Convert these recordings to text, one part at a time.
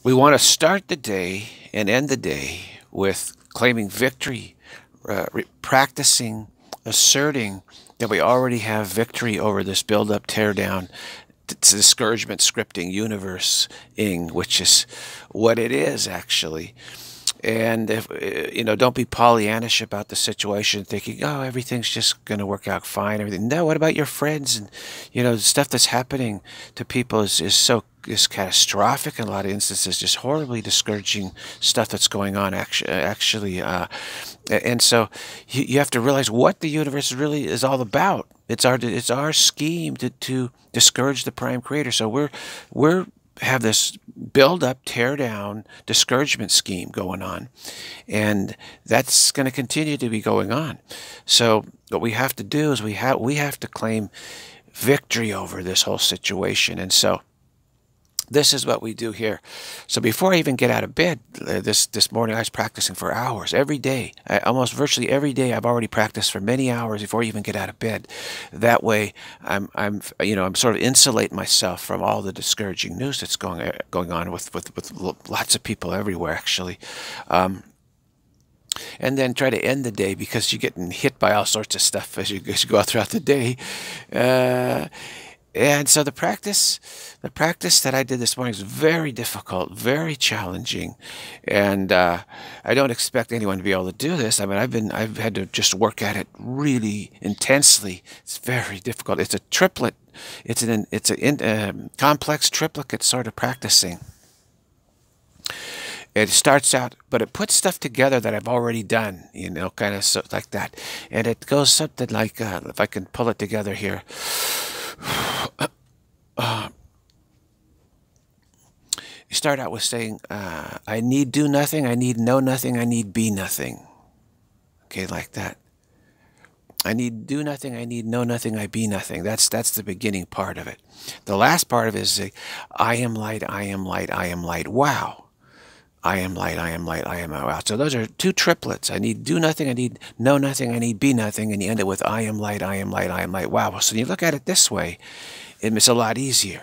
We want to start the day and end the day with claiming victory, practicing, asserting that we already have victory over this build-up, tear-down, discouragement scripting universe-ing, which is what it is actually. And if don't be Pollyannish about the situation, thinking, "Oh, everything's just going to work out fine." Everything. No, what about your friends? And the stuff that's happening to people is catastrophic in a lot of instances, just horribly discouraging stuff that's going on. Actually, and so you have to realize what the universe really is all about. It's our scheme to discourage the prime creator. So we're have this build up, tear down, discouragement scheme going on, and that's going to continue to be going on. So what we have to do is we have to claim victory over this whole situation. And so this is what we do here. So before I even get out of bed this morning, I was practicing for hours every day. Almost virtually every day, I've already practiced for many hours before I even get out of bed. That way, I'm sort of insulating myself from all the discouraging news that's going on with lots of people everywhere, actually. And then try to end the day, because you're getting hit by all sorts of stuff as you go out throughout the day. And so the practice that I did this morning is very difficult, very challenging, and I don't expect anyone to be able to do this. I mean, I've had to just work at it really intensely. It's very difficult. It's a triplet. It's a complex triplicate sort of practicing. It starts out, but it puts stuff together that I've already done, kind of like that, and it goes something like, if I can pull it together here. You start out with saying, I need do nothing, I need know nothing, I need be nothing. Okay, like that. I need do nothing, I need know nothing, I be nothing. That's the beginning part of it. The last part of it is, I am light, I am light, I am light. Wow. I am light, I am light, I am wow. So those are two triplets. I need do nothing, I need know nothing, I need be nothing, and you end it with I am light, I am light, I am light. Wow. So when you look at it this way, it's a lot easier.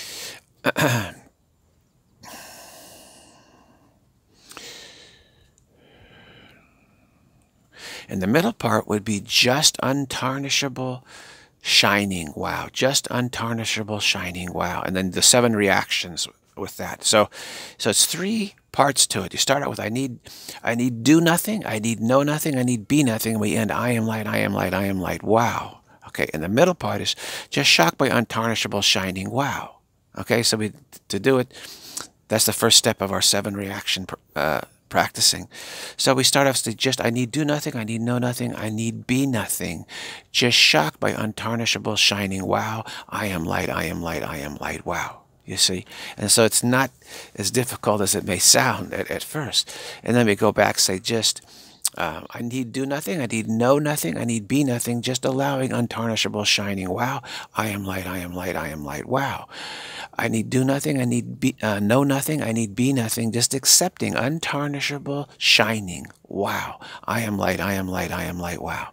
And the middle part would be just untarnishable, shining wow. Just untarnishable, shining wow. And then the 7 reactions with that. So it's 3 parts to it. You start out with I need do nothing, I need know nothing, I need be nothing, and we end I am light, I am light, I am light. Wow. Okay, and the middle part is just shocked by untarnishable, shining wow. Okay, so to do it, that's the first step of our 7 reaction practicing. So we start off with just I need do nothing, I need know nothing, I need be nothing. Just shocked by untarnishable, shining wow. I am light, I am light, I am light. Wow. You see? And so it's not as difficult as it may sound at first. And then we go back, say just I need do nothing, I need know nothing, I need be nothing, just allowing untarnishable, shining wow. I am light, I am light, I am light. Wow. I need do nothing, I need know nothing, I need be nothing, just accepting untarnishable, shining wow. I am light, I am light, I am light. Wow.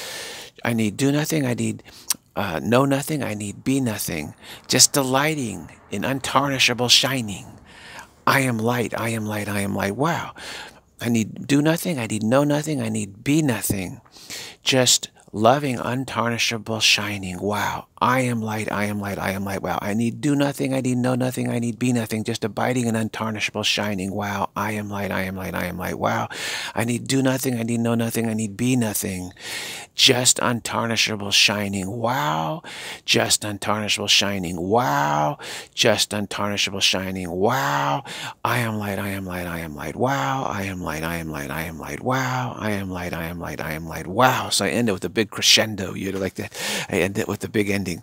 I need do nothing, I need know nothing, I need be nothing, just delighting in untarnishable shining. I am light, I am light, I am light. Wow. I need do nothing, I need know nothing, I need be nothing, just loving untarnishable shining. Wow. I am light, I am light, I am light. Wow. I need do nothing, I need know nothing, I need be nothing, just abiding in untarnishable shining. Wow. I am light, I am light, I am light. Wow. I need do nothing, I need know nothing, I need be nothing, just untarnishable shining. Wow. Just untarnishable shining. Wow. Just untarnishable shining. Wow. I am light, I am light, I am light. Wow. I am light, I am light, I am light. Wow. I am light, I am light, I am light. Wow. So I end it with a big crescendo, like that. I end it with the big ending.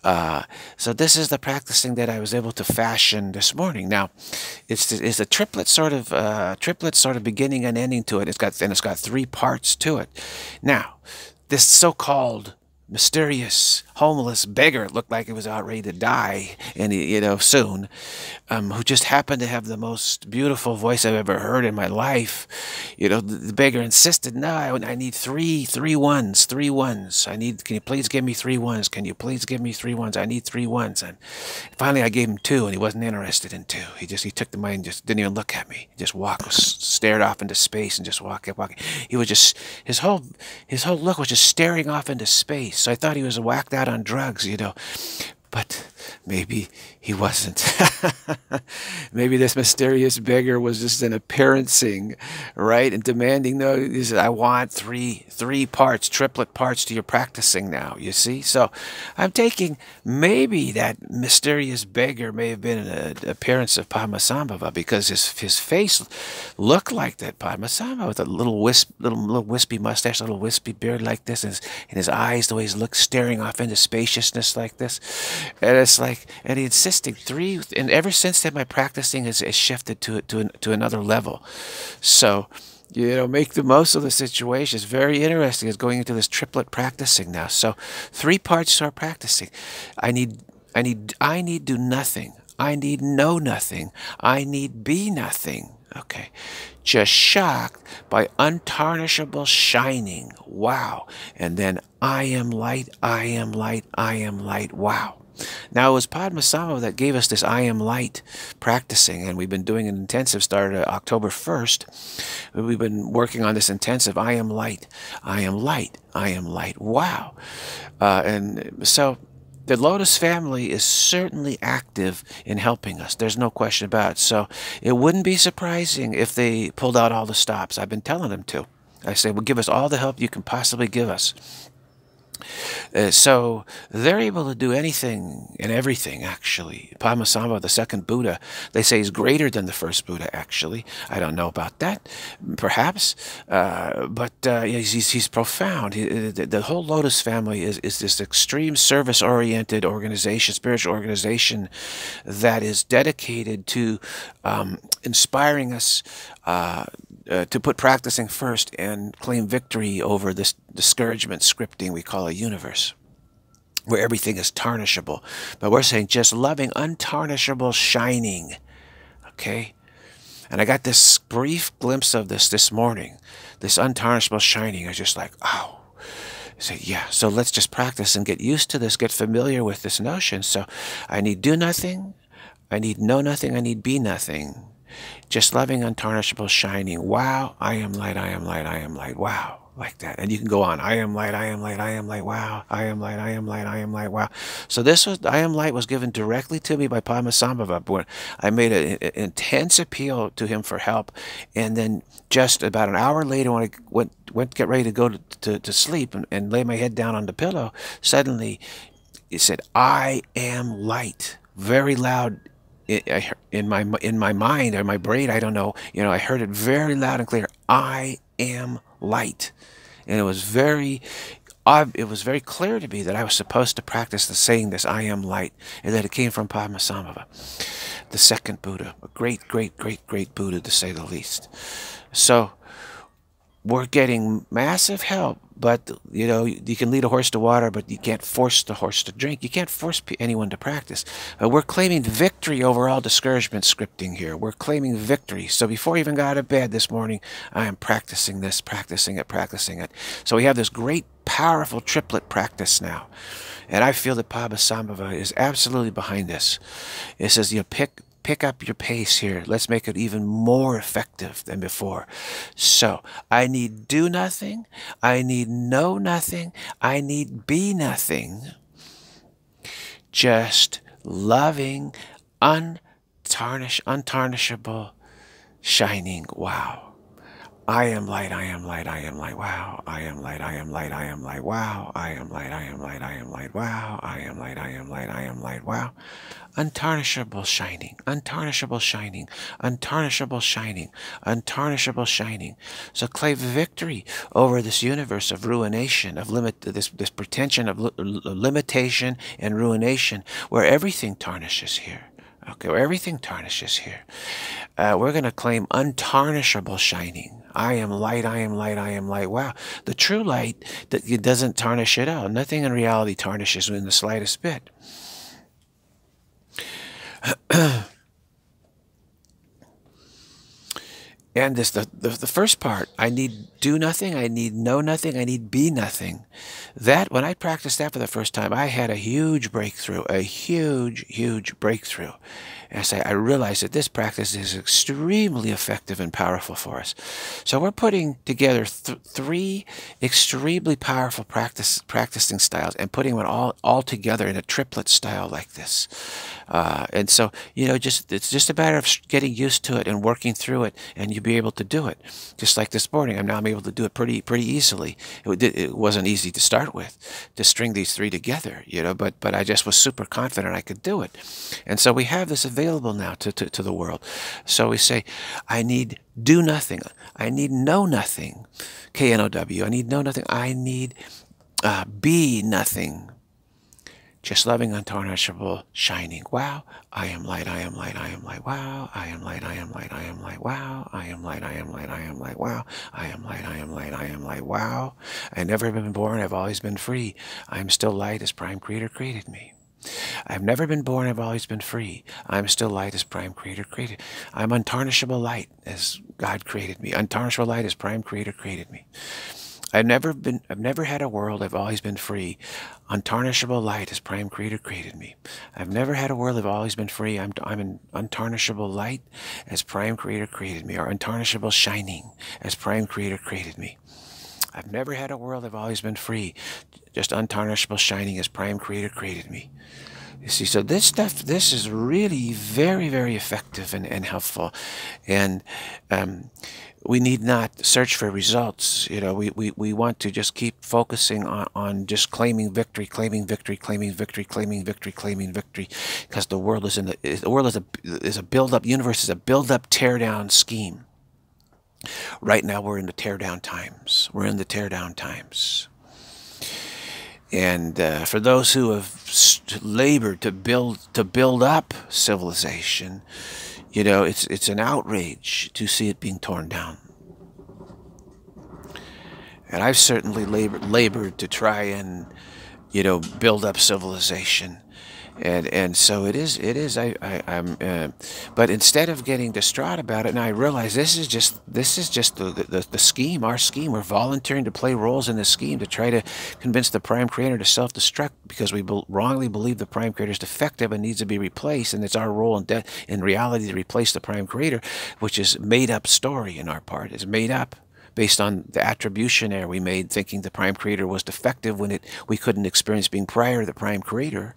So this is the practicing that I was able to fashion this morning. Now, it's a triplet sort of beginning and ending to it. It's got 3 parts to it. Now, this so-called mysterious homeless beggar, looked like he was about ready to die, and soon, who just happened to have the most beautiful voice I've ever heard in my life. The beggar insisted, no, I need three ones, three ones. Can you please give me three ones? Can you please give me three ones? I need three ones. And finally I gave him two, and he wasn't interested in two. He took the money and just didn't even look at me. He just stared off into space and just walking. He was just, his whole look was just staring off into space. So I thought he was whacked out on drugs, but maybe he wasn't. Maybe this mysterious beggar was just an appearancing, right? And demanding, no, he said, I want three parts, triplet parts to your practicing now, you see? So I'm taking maybe that mysterious beggar may have been an appearance of Padmasambhava, because his face looked like that Padmasambhava, with a little wispy mustache, a little wispy beard like this, and his eyes, the way he looked, staring off into spaciousness like this. And it's like, and he insisted three, and ever since then my practicing has shifted to another level. So, make the most of the situation. It's very interesting. It's going into this triplet practicing now. So, three parts to our practicing. I need do nothing. I need know nothing. I need be nothing. Okay. Just shocked by untarnishable shining. Wow. And then I am light, I am light, I am light. Wow. Now, it was Padmasambhava that gave us this I am light practicing, and we've been doing an intensive, started October 1st. We've been working on this intensive, I am light, I am light, I am light. Wow. And so the Lotus family is certainly active in helping us. There's no question about it. So it wouldn't be surprising if they pulled out all the stops. I've been telling them to. I say, well, give us all the help you can possibly give us. So they're able to do anything and everything, actually. Padmasambhava, the second Buddha, they say is greater than the first Buddha, actually. I don't know about that, perhaps. But he's profound. The whole Lotus family is this extreme service-oriented organization, spiritual organization, that is dedicated to inspiring us to put practicing first and claim victory over this discouragement scripting we call a universe, where everything is tarnishable. But we're saying just loving, untarnishable shining. Okay? And I got this brief glimpse of this morning, this untarnishable shining. I was just like, oh. I said, yeah, so let's just practice and get used to this, get familiar with this notion. So I need do nothing, I need know nothing, I need be nothing. Just loving, untarnishable shining. Wow, I am light, I am light, I am light. Wow, like that. And you can go on. I am light, I am light, I am light. Wow, I am light, I am light, I am light. Wow. So I am light was given directly to me by Padmasambhava, when I made an intense appeal to him for help. And then just about an hour later, when I went to get ready to go to sleep and lay my head down on the pillow, suddenly it said, I am light. Very loud. In my mind or my brain, I don't know. I heard it very loud and clear. I am light, and it was very clear to me that I was supposed to practice saying this. I am light, and that it came from Padmasambhava, the second Buddha, a great Buddha to say the least. So we're getting massive help. But, you can lead a horse to water, but you can't force the horse to drink. You can't force anyone to practice. We're claiming victory over all discouragement scripting here. We're claiming victory. So before I even got out of bed this morning, I am practicing this, practicing it. So we have this great, powerful triplet practice now. And I feel that Padmasambhava is absolutely behind this. It says, pick up your pace here. Let's make it even more effective than before. So I need do nothing. I need know nothing. I need be nothing. Just loving, untarnishable, shining. Wow. I am light, I am light, I am light. Wow. I am light, I am light, I am light. Wow. I am light, I am light, I am light. Wow. I am light, I am light, I am light. Wow. Untarnishable shining, untarnishable shining, untarnishable shining, untarnishable shining. So claim victory over this universe of ruination, of this pretension of limitation and ruination, where everything tarnishes here. Okay, well, everything tarnishes here. We're going to claim untarnishable shining. I am light, I am light, I am light. Wow. The true light, it doesn't tarnish at all. Nothing in reality tarnishes in the slightest bit. And this the first part, I need do nothing, I need know nothing, I need be nothing. That, when I practiced that for the first time, I had a huge breakthrough, a huge, huge breakthrough. As I realized that this practice is extremely effective and powerful for us. So we're putting together three extremely powerful practicing styles and putting them all together in a triplet style like this. And so, it's just a matter of getting used to it and working through it, and you'll be able to do it. Just like this morning, I'm able to do it pretty easily. It wasn't easy to start with, to string these three together, but I just was super confident I could do it. And so we have this available now to the world. So we say, I need do nothing. I need know nothing. K-N-O-W. I need know nothing. I need be nothing. Just loving, untarnishable, shining. Wow, I am light, I am light, I am light. Wow, I am light, I am light, I am light. Wow, I am light, I am light, I am light. Wow, I am light, I am light, I am light. Wow, I've never been born, I've always been free. I am still light as Prime Creator created me. I've never been born, I've always been free. I'm still light as Prime Creator created. I'm untarnishable light as God created me. Untarnishable light as Prime Creator created me. I've never had a world, I've always been free. Untarnishable light as Prime Creator created me. I've never had a world, I've always been free. I'm an untarnishable light as Prime Creator created me, or untarnishable shining as Prime Creator created me. I've never had a world, I've always been free. Just untarnishable shining as Prime Creator created me. You see, so this is really very, very effective and helpful. And we need not search for results. We want to just keep focusing on just claiming victory, claiming victory, claiming victory, claiming victory, claiming victory, because the world is a build-up universe, is a build-up, tear-down scheme. Right now we're in the tear-down times. We're in the tear-down times. And for those who have labored to build up civilization, it's an outrage to see it being torn down. And I've certainly labored to try and build up civilization. And so it is. But instead of getting distraught about it, and I realize this is just the scheme, our scheme. We're volunteering to play roles in this scheme to try to convince the Prime Creator to self-destruct because we wrongly believe the Prime Creator is defective and needs to be replaced, and it's our role in reality to replace the Prime Creator, which is made-up story in our part. It's made up based on the attribution error we made, thinking the Prime Creator was defective when we couldn't experience being prior to the Prime Creator.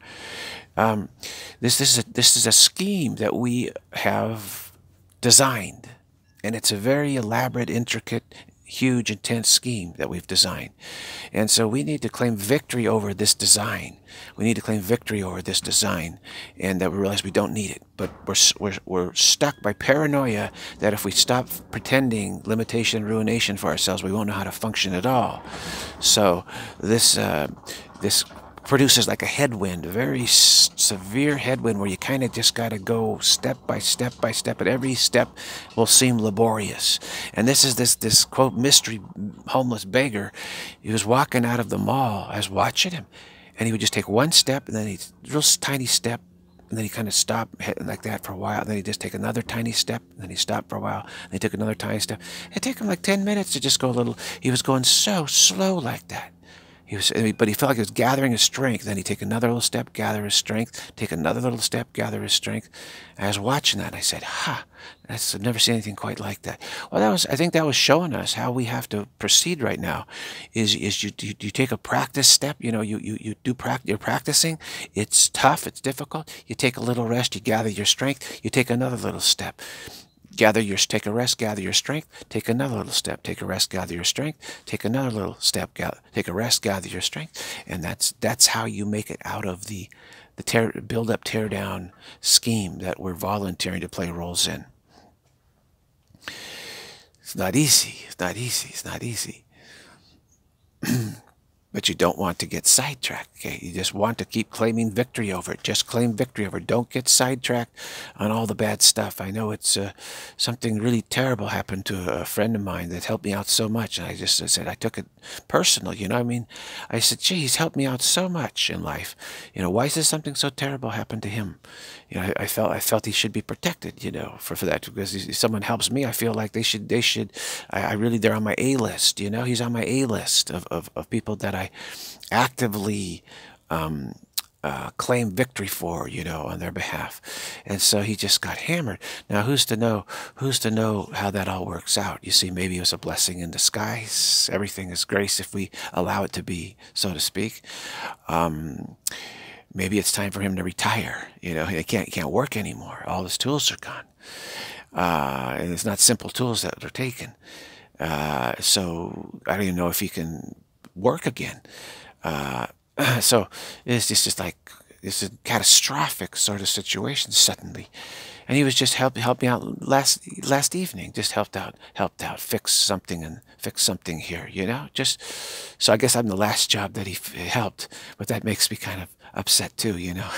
This is a scheme that we have designed, and it's a very elaborate, intricate, huge, intense scheme that we've designed. And so we need to claim victory over this design. We need to claim victory over this design, and that we realize we don't need it. But we're stuck by paranoia that if we stop pretending limitation and ruination for ourselves, we won't know how to function at all. So this produces like a headwind, a very severe headwind, where you kind of just got to go step by step by step, and every step will seem laborious. And this is this quote mystery homeless beggar. He was walking out of the mall. I was watching him, and he would just take one step, and then real tiny step, and then he kind of stopped like that for a while. And then he'd just take another tiny step, and then he stopped for a while, and he took another tiny step. It took him like 10 minutes to just go a little. He was going so slow like that. But he felt like he was gathering his strength. Then he'd take another little step, gather his strength, take another little step, gather his strength. And I was watching that, and I said, I've never seen anything quite like that. Well, I think that was showing us how we have to proceed right now. Is you take a practice step, you're practicing. It's tough, it's difficult. You take a little rest, you gather your strength, you take another little step. Take a rest, gather your strength, take another little step, take a rest, gather your strength, take another little step, take a rest, gather your strength. And that's how you make it out of the build-up, tear-down scheme that we're volunteering to play roles in. It's not easy. It's not easy. It's not easy. but you don't want to get sidetracked. Okay, you just want to keep claiming victory over it. Just claim victory over it. Don't get sidetracked on all the bad stuff. I know it's something really terrible happened to a friend of mine that helped me out so much, and I said I took it personal. You know, I mean, I said, gee, he's helped me out so much in life. You know, why is this something so terrible happen to him? You know, I felt he should be protected. You know, for that, because if someone helps me, I feel like they should. I really, they're on my A list. You know, he's on my A list of people that I actively claim victory for, you know, on their behalf. And so he just got hammered. Now, who's to know? Who's to know how that all works out? You see, maybe it was a blessing in disguise. Everything is grace if we allow it to be, so to speak. Maybe it's time for him to retire. You know, he can't work anymore. All his tools are gone. And it's not simple tools that are taken. So I don't even know if he can work again. So it's just like, it's a catastrophic sort of situation suddenly. And he was just helping me out last evening. Just helped out, fix something here, you know. Just so I guess I'm the last job that he helped, but that makes me kind of upset too, you know.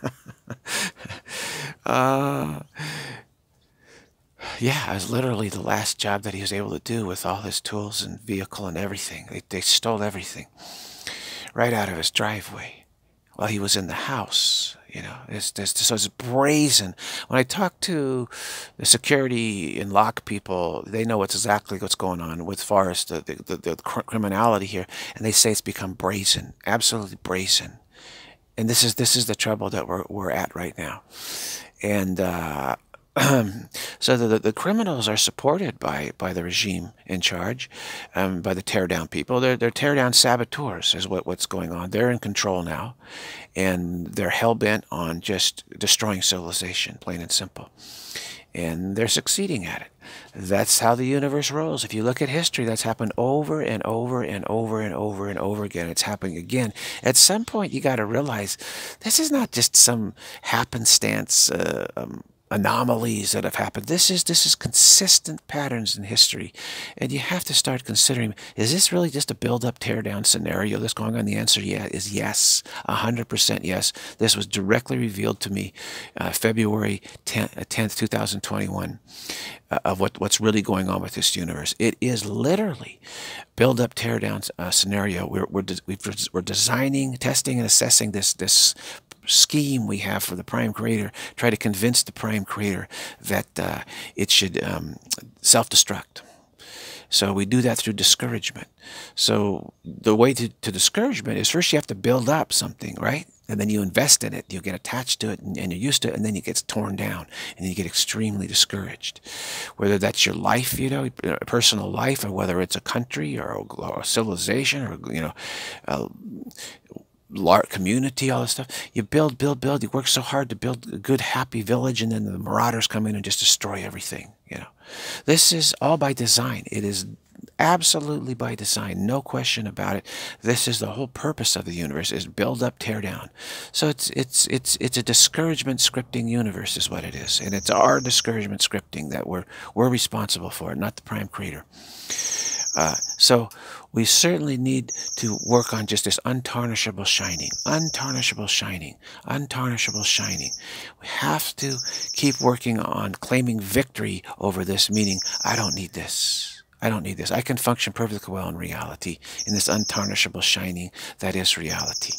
Yeah, I was literally the last job that he was able to do with all his tools and vehicle and everything. They stole everything right out of his driveway while he was in the house. You know, so it's brazen. When I talk to the security and lock people, they know exactly what's going on with far as the criminality here, and they say it's become brazen, absolutely brazen. And this is the trouble that we're at right now. And so the criminals are supported by the regime in charge, by the tear-down people. They're tear-down saboteurs is what's going on. They're in control now, and they're hell-bent on just destroying civilization, plain and simple. And they're succeeding at it. That's how the universe rolls. If you look at history, that's happened over and over and over and over and over again. It's happening again. At some point, you got to realize this is not just some happenstance anomalies that have happened. This is consistent patterns in history, and you have to start considering: is this really just a build-up, tear-down scenario that's going on? The answer is yes, 100% yes. This was directly revealed to me February 10th, 2021, of what's really going on with this universe. It is literally build-up, tear-down scenario. We're designing, testing, and assessing this scheme we have for the Prime Creator, try to convince the Prime Creator that it should self-destruct. So we do that through discouragement. So the way to discouragement is, first you have to build up something, right? And then you invest in it, you get attached to it, and you're used to it, and then it gets torn down, and then you get extremely discouraged. Whether that's your life, you know, personal life, or whether it's a country or a civilization, or, you know, large community, all this stuff. You build. You work so hard to build a good, happy village, and then the marauders come in and just destroy everything. You know, this is all by design. It is absolutely by design, no question about it. This is the whole purpose of the universe: is build up, tear down. So it's a discouragement scripting universe, is what it is, and it's our discouragement scripting that we're responsible for, not the Prime Creator. So we certainly need to work on just this untarnishable shining, untarnishable shining, untarnishable shining. We have to keep working on claiming victory over this, meaning I don't need this. I don't need this. I can function perfectly well in reality, in this untarnishable shining that is reality.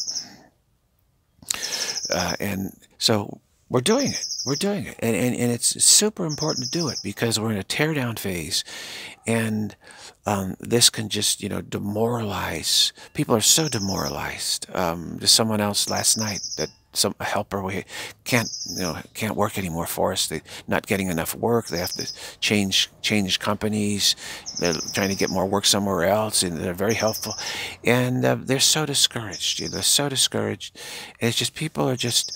And so we're doing it. We're doing it. And it's super important to do it, because we're in a tear-down phase. And this can just, you know, demoralize. People are so demoralized. There's someone else last night that a helper we can't work anymore for us. They're not getting enough work. They have to change companies. They're trying to get more work somewhere else, and they're very helpful. And they're so discouraged. They're so discouraged. And it's just, people are just,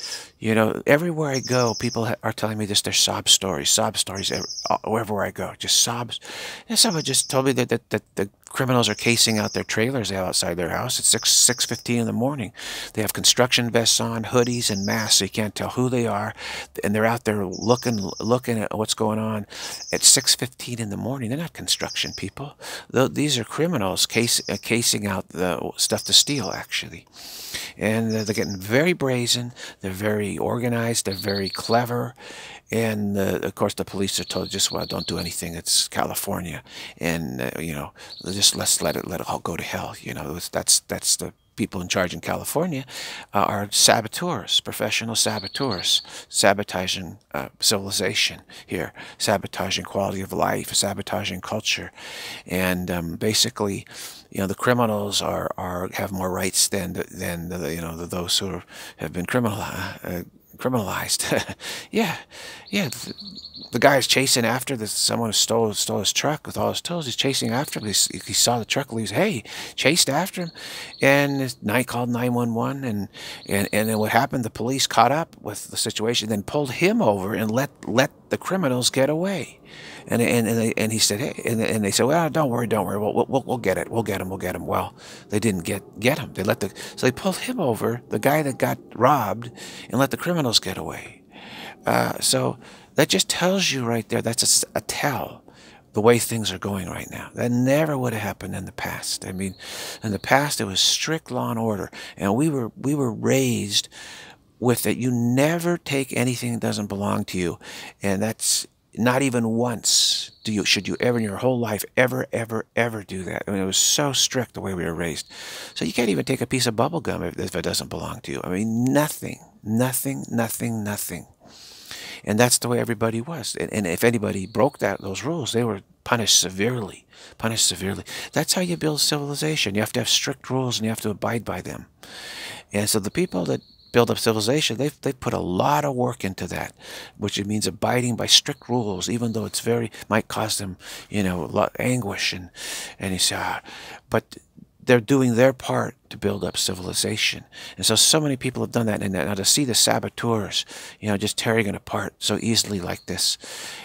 You know, everywhere I go, people are telling me this. They're sob stories wherever I go. Just sobs. And someone just told me that the criminals are casing out their trailers outside their house at 6:15 in the morning. They have construction vests on, hoodies, and masks, so you can't tell who they are. And they're out there looking at what's going on at 6:15 in the morning. They're not construction people. These are criminals casing out the stuff to steal, actually. And they're getting very brazen. They're very organized. They're very clever. And of course, the police are told, just, well, don't do anything. It's California, and you know, just let's let it all go to hell. You know, that's the people in charge in California are saboteurs, professional saboteurs, sabotaging civilization here, sabotaging quality of life, sabotaging culture, and basically, you know, the criminals have more rights than those who have been criminalized. Yeah, yeah. The guy is chasing after someone who stole his truck with all his tools. He's chasing after him. He saw the truck leaves. Hey, chased after him, and his night called 911. And then what happened? The police caught up with the situation, then pulled him over and let the criminals get away. And he said, hey, and they said, well, don't worry. We'll get it. We'll get him. Well, they didn't get him. So they pulled him over, the guy that got robbed, and let the criminals get away. So that just tells you right there, that's a tell, the way things are going right now. That never would have happened in the past. I mean, in the past, it was strict law and order, and we were raised with it. You never take anything that doesn't belong to you, and that's not even once should you ever in your whole life ever do that. I mean, it was so strict the way we were raised. So you can't even take a piece of bubble gum if it doesn't belong to you. I mean, nothing. And that's the way everybody was. And if anybody broke those rules, they were punished severely. That's how you build civilization. You have to have strict rules, and you have to abide by them. And so the people that build up civilization, they've put a lot of work into that, which means abiding by strict rules, even though might cause them, you know, a lot of anguish. And you say, but they're doing their part to build up civilization. And so many people have done that. And now to see the saboteurs, you know, just tearing it apart so easily like this,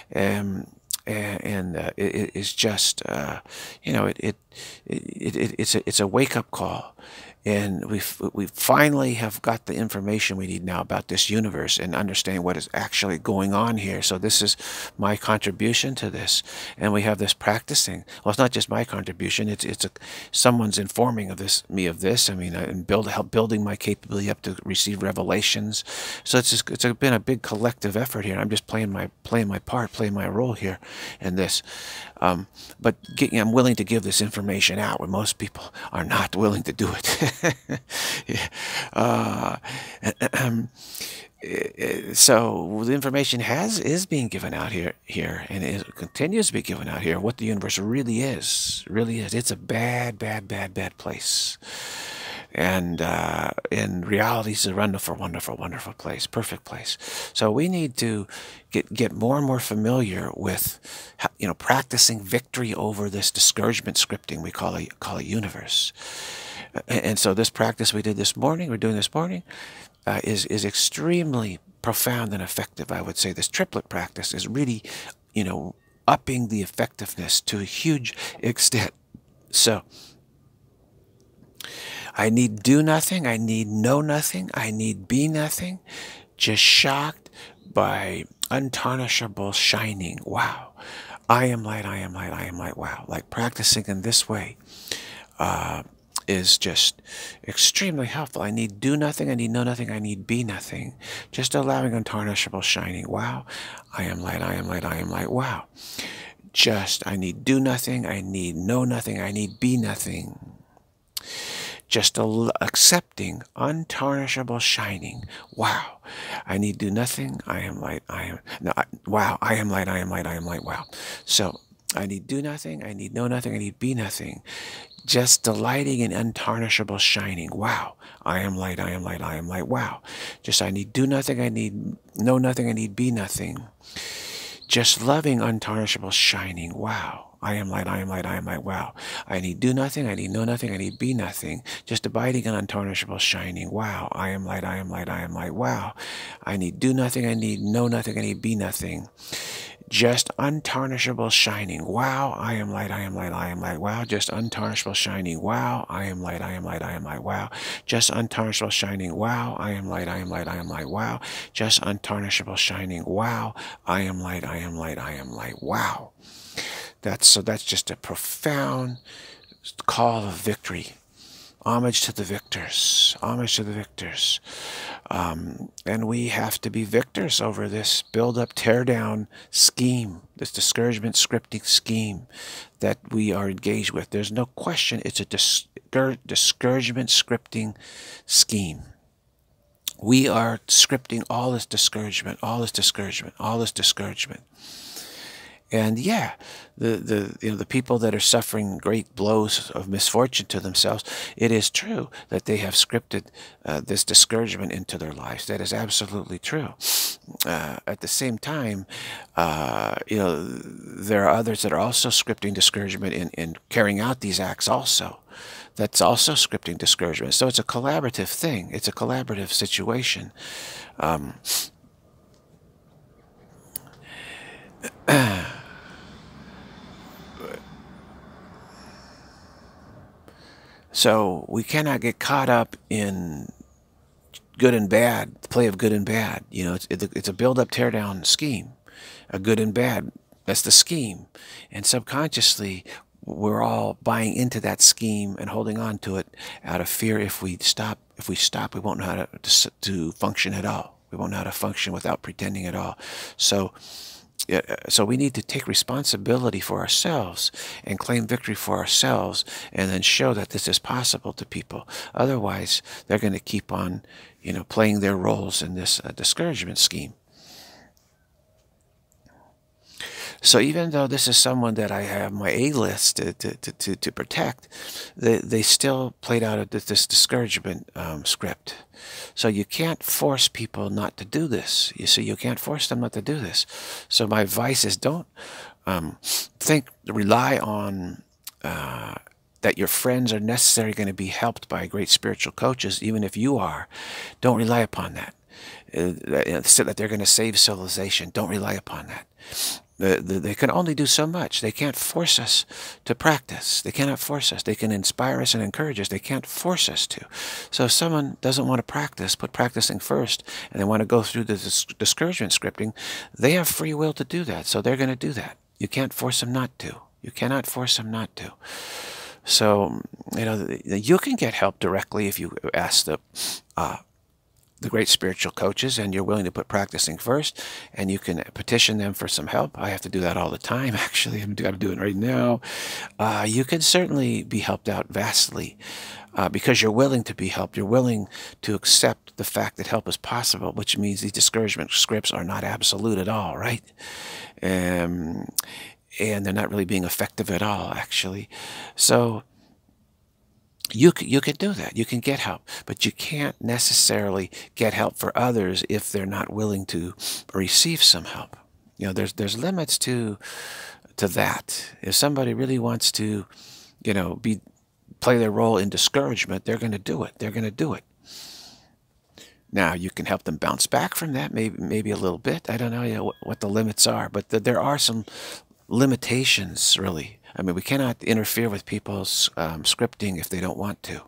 it is just, you know, it's a wake-up call. And we finally have got the information we need now about this universe and understanding what is actually going on here. So this is my contribution to this, and we have this practicing. Well, it's not just my contribution; someone's informing me of this. I mean, and help building my capability up to receive revelations. So it's been a big collective effort here. I'm just playing my part, playing my role here in this. But I'm willing to give this information out when most people are not willing to do it. So the information is being given out here, and it continues to be given out here. What the universe really is. It's a bad place. And in reality, it's a wonderful place, perfect place. So we need to get more and more familiar with, you know, practicing victory over this discouragement scripting we call a universe. And so this practice we're doing this morning, is extremely profound and effective. I would say this triplet practice is really, you know, upping the effectiveness to a huge extent. So I need do nothing, I need know nothing, I need be nothing, just shocked by untarnishable shining. Wow. I am light, wow. Like practicing in this way is just extremely helpful. I need do nothing, I need know nothing, I need be nothing. Just allowing untarnishable shining. Wow. I am light, wow. I need do nothing, I need know nothing, I need be nothing. Just accepting untarnishable shining. Wow. I need do nothing. I am light. Wow. I am light. Wow. So I need do nothing. I need know nothing. I need be nothing. Just delighting in untarnishable shining. Wow. I am light. Wow. Just I need do nothing. I need know nothing. I need be nothing. Just loving untarnishable shining. Wow. I am light, I am light, I am light. Wow. I need do nothing, I need know nothing, I need be nothing. Just abiding in untarnishable shining. Wow. I am light, I am light, I am light. Wow. I need do nothing, I need know nothing, I need be nothing. Just untarnishable shining. Wow, I am light, I am light, I am light. Wow, just untarnishable shining. Wow, I am light, I am light, I am light. Wow, just untarnishable shining. Wow, I am light, I am light, I am light. Wow, just untarnishable shining. Wow, I am light, I am light, I am light. Wow. That's just a profound call of victory. Homage to the victors. Homage to the victors. And we have to be victors over this build-up, tear-down scheme, this discouragement scripting scheme that we are engaged with. There's no question it's a discouragement scripting scheme. We are scripting all this discouragement, all this discouragement, all this discouragement. And yeah, the people that are suffering great blows of misfortune to themselves, it is true that they have scripted this discouragement into their lives. That is absolutely true. At the same time, there are others that are also scripting discouragement in carrying out these acts also. That's also scripting discouragement. So it's a collaborative thing. It's a collaborative situation. So we cannot get caught up in good and bad, the play of good and bad. You know, it's a build-up, tear-down scheme, a good and bad. That's the scheme, and subconsciously we're all buying into that scheme and holding on to it out of fear. If we stop, we won't know how to function at all. We won't know how to function without pretending at all. So we need to take responsibility for ourselves and claim victory for ourselves, and then show that this is possible to people. Otherwise, they're going to keep on, playing their roles in this discouragement scheme. So even though this is someone that I have my A-list to protect, they still played out this discouragement script. So you can't force people not to do this. You see, you can't force them not to do this. So my advice is don't rely on that your friends are necessarily going to be helped by great spiritual coaches, even if you are. Don't rely upon that. That they're going to save civilization. Don't rely upon that. They can only do so much. They can't force us to practice. They cannot force us. They can inspire us and encourage us. They can't force us to. So if someone doesn't want to practice, put practicing first, and they want to go through the discouragement scripting, they have free will to do that. So they're going to do that. You can't force them not to. You cannot force them not to. So, you can get help directly if you ask the great spiritual coaches, and you're willing to put practicing first, and you can petition them for some help. I have to do that all the time, actually. I'm got to do it right now. You can certainly be helped out vastly because you're willing to be helped. You're willing to accept the fact that help is possible, which means these discouragement scripts are not absolute at all, right? And they're not really being effective at all, actually. So you can do that. You can get help, but you can't necessarily get help for others if they're not willing to receive some help. There's limits to that. If somebody really wants to, play their role in discouragement, they're going to do it. They're going to do it. Now, you can help them bounce back from that, maybe a little bit. I don't know what the limits are, but there are some limitations, really. I mean, we cannot interfere with people's scripting if they don't want to.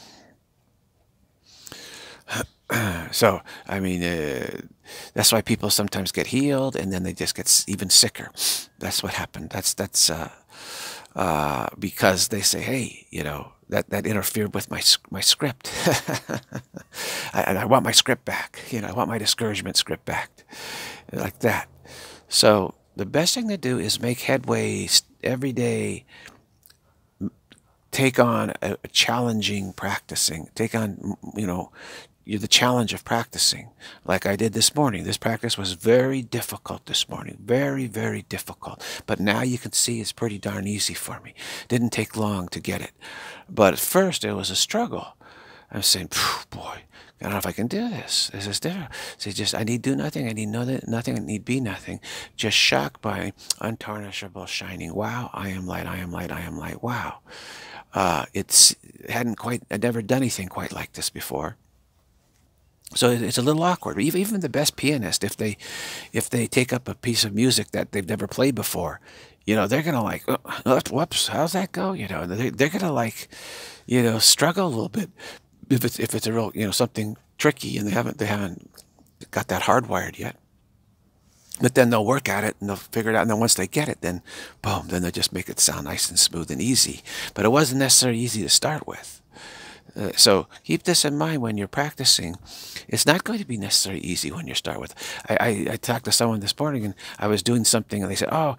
So, I mean, that's why people sometimes get healed, and then they just get even sicker. That's what happened. That's because they say, hey, that interfered with my script. I want my script back. I want my discouragement script back, like that. So the best thing to do is make headway every day. Take on a challenging practicing. Take on, the challenge of practicing, like I did this morning. This practice was very difficult this morning. Very, very difficult. But now you can see it's pretty darn easy for me. Didn't take long to get it. But at first it was a struggle. I was saying, boy, I don't know if I can do this. This is different. So just, I need do nothing. I need know that nothing. I need be nothing. Just shocked by untarnishable shining. Wow, I am light. I am light. I am light. Wow. It's hadn't quite. I'd never done anything quite like this before. So it's a little awkward. Even the best pianist, if they take up a piece of music that they've never played before, they're gonna like, oh, whoops, how's that go? They're gonna like, struggle a little bit if it's a real, something tricky and they haven't got that hardwired yet. But then they'll work at it and they'll figure it out. And then once they get it, then boom, then they'll just make it sound nice and smooth and easy. But it wasn't necessarily easy to start with. So keep this in mind when you're practicing. It's not going to be necessarily easy when you start with. I talked to someone this morning and I was doing something and they said, "Oh,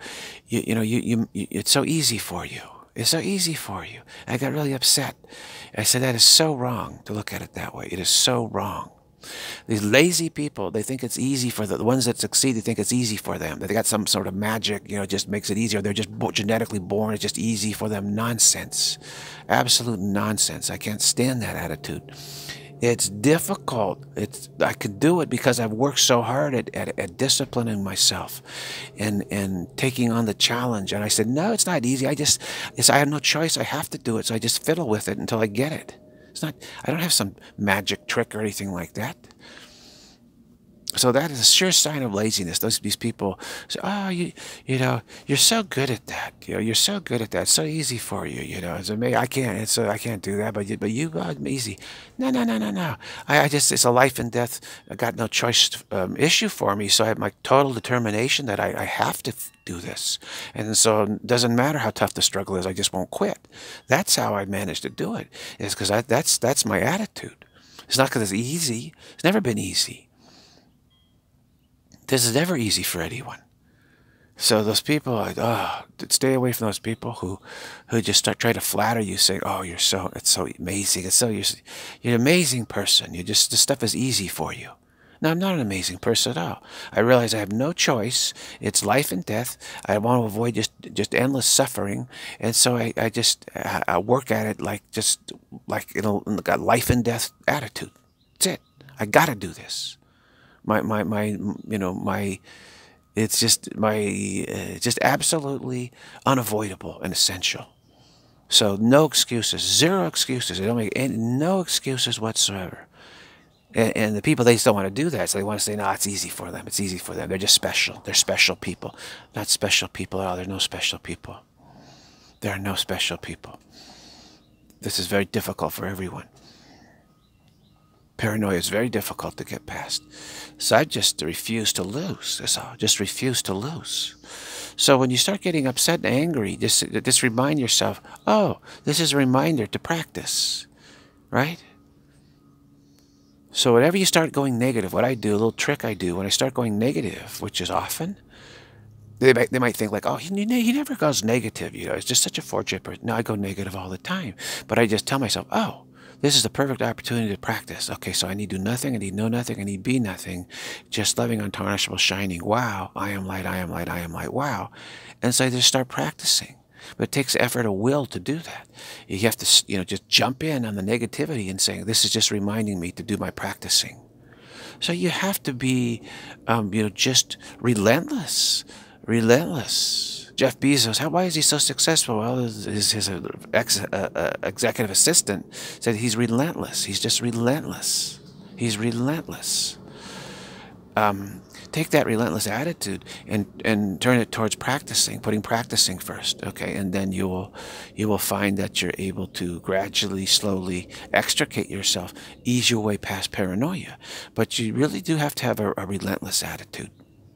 it's so easy for you. It's so easy for you." I got really upset. I said, that is so wrong to look at it that way. It is so wrong. These lazy people, they think it's easy for the ones that succeed. They think it's easy for them. They got some sort of magic, just makes it easier. They're just genetically born. It's just easy for them. Nonsense. Absolute nonsense. I can't stand that attitude. It's difficult. I could do it because I've worked so hard at disciplining myself and taking on the challenge. And I said, no, it's not easy. I have no choice. I have to do it. So I just fiddle with it until I get it. I don't have some magic trick or anything like that. So that is a sure sign of laziness. These people say, "Oh, you're so good at that. You're so good at that. It's so easy for you. It's amazing. I can't do that. But you got easy. No, no, no, no, no. It's a life and death. I got no choice issue for me. So I have my total determination that I have to do this. And so it doesn't matter how tough the struggle is. I just won't quit. That's how I managed to do it. Is because that's my attitude. It's not because it's easy. It's never been easy. This is never easy for anyone. So those people, stay away from those people who just try to flatter you, saying, "Oh, it's so amazing. You're an amazing person. This stuff is easy for you." No, I'm not an amazing person at all. I realize I have no choice. It's life and death. I want to avoid just endless suffering, and so I work at it like a life and death attitude. That's it. I got to do this. It's just absolutely unavoidable and essential. So no excuses, zero excuses. They don't make no excuses whatsoever. And the people, they just don't want to do that. So they want to say, no, it's easy for them. It's easy for them. They're just special. They're special people. Not special people at all. There are no special people. There are no special people. This is very difficult for everyone. Paranoia is very difficult to get past. So I just refuse to lose. That's all. Just refuse to lose. So when you start getting upset and angry, just remind yourself, oh, this is a reminder to practice, right? So whenever you start going negative, what I do, a little trick I do, when I start going negative, which is often, they might think like, oh, he never goes negative, it's just such a fortunate person. No, I go negative all the time. But I just tell myself, oh, this is the perfect opportunity to practice. Okay, so I need do nothing, I need know nothing, I need be nothing. Just loving, untarnishable, shining. Wow, I am light, I am light, I am light. Wow. And so I just start practicing. But it takes effort of will to do that. You have to, just jump in on the negativity and saying, this is just reminding me to do my practicing. So you have to be, just relentless. Relentless. Jeff Bezos, why is he so successful? Well, his executive assistant said he's relentless. He's just relentless. He's relentless. Take that relentless attitude and turn it towards practicing, putting practicing first, okay? And then you will find that you're able to gradually, slowly extricate yourself, ease your way past paranoia. But you really do have to have a relentless attitude.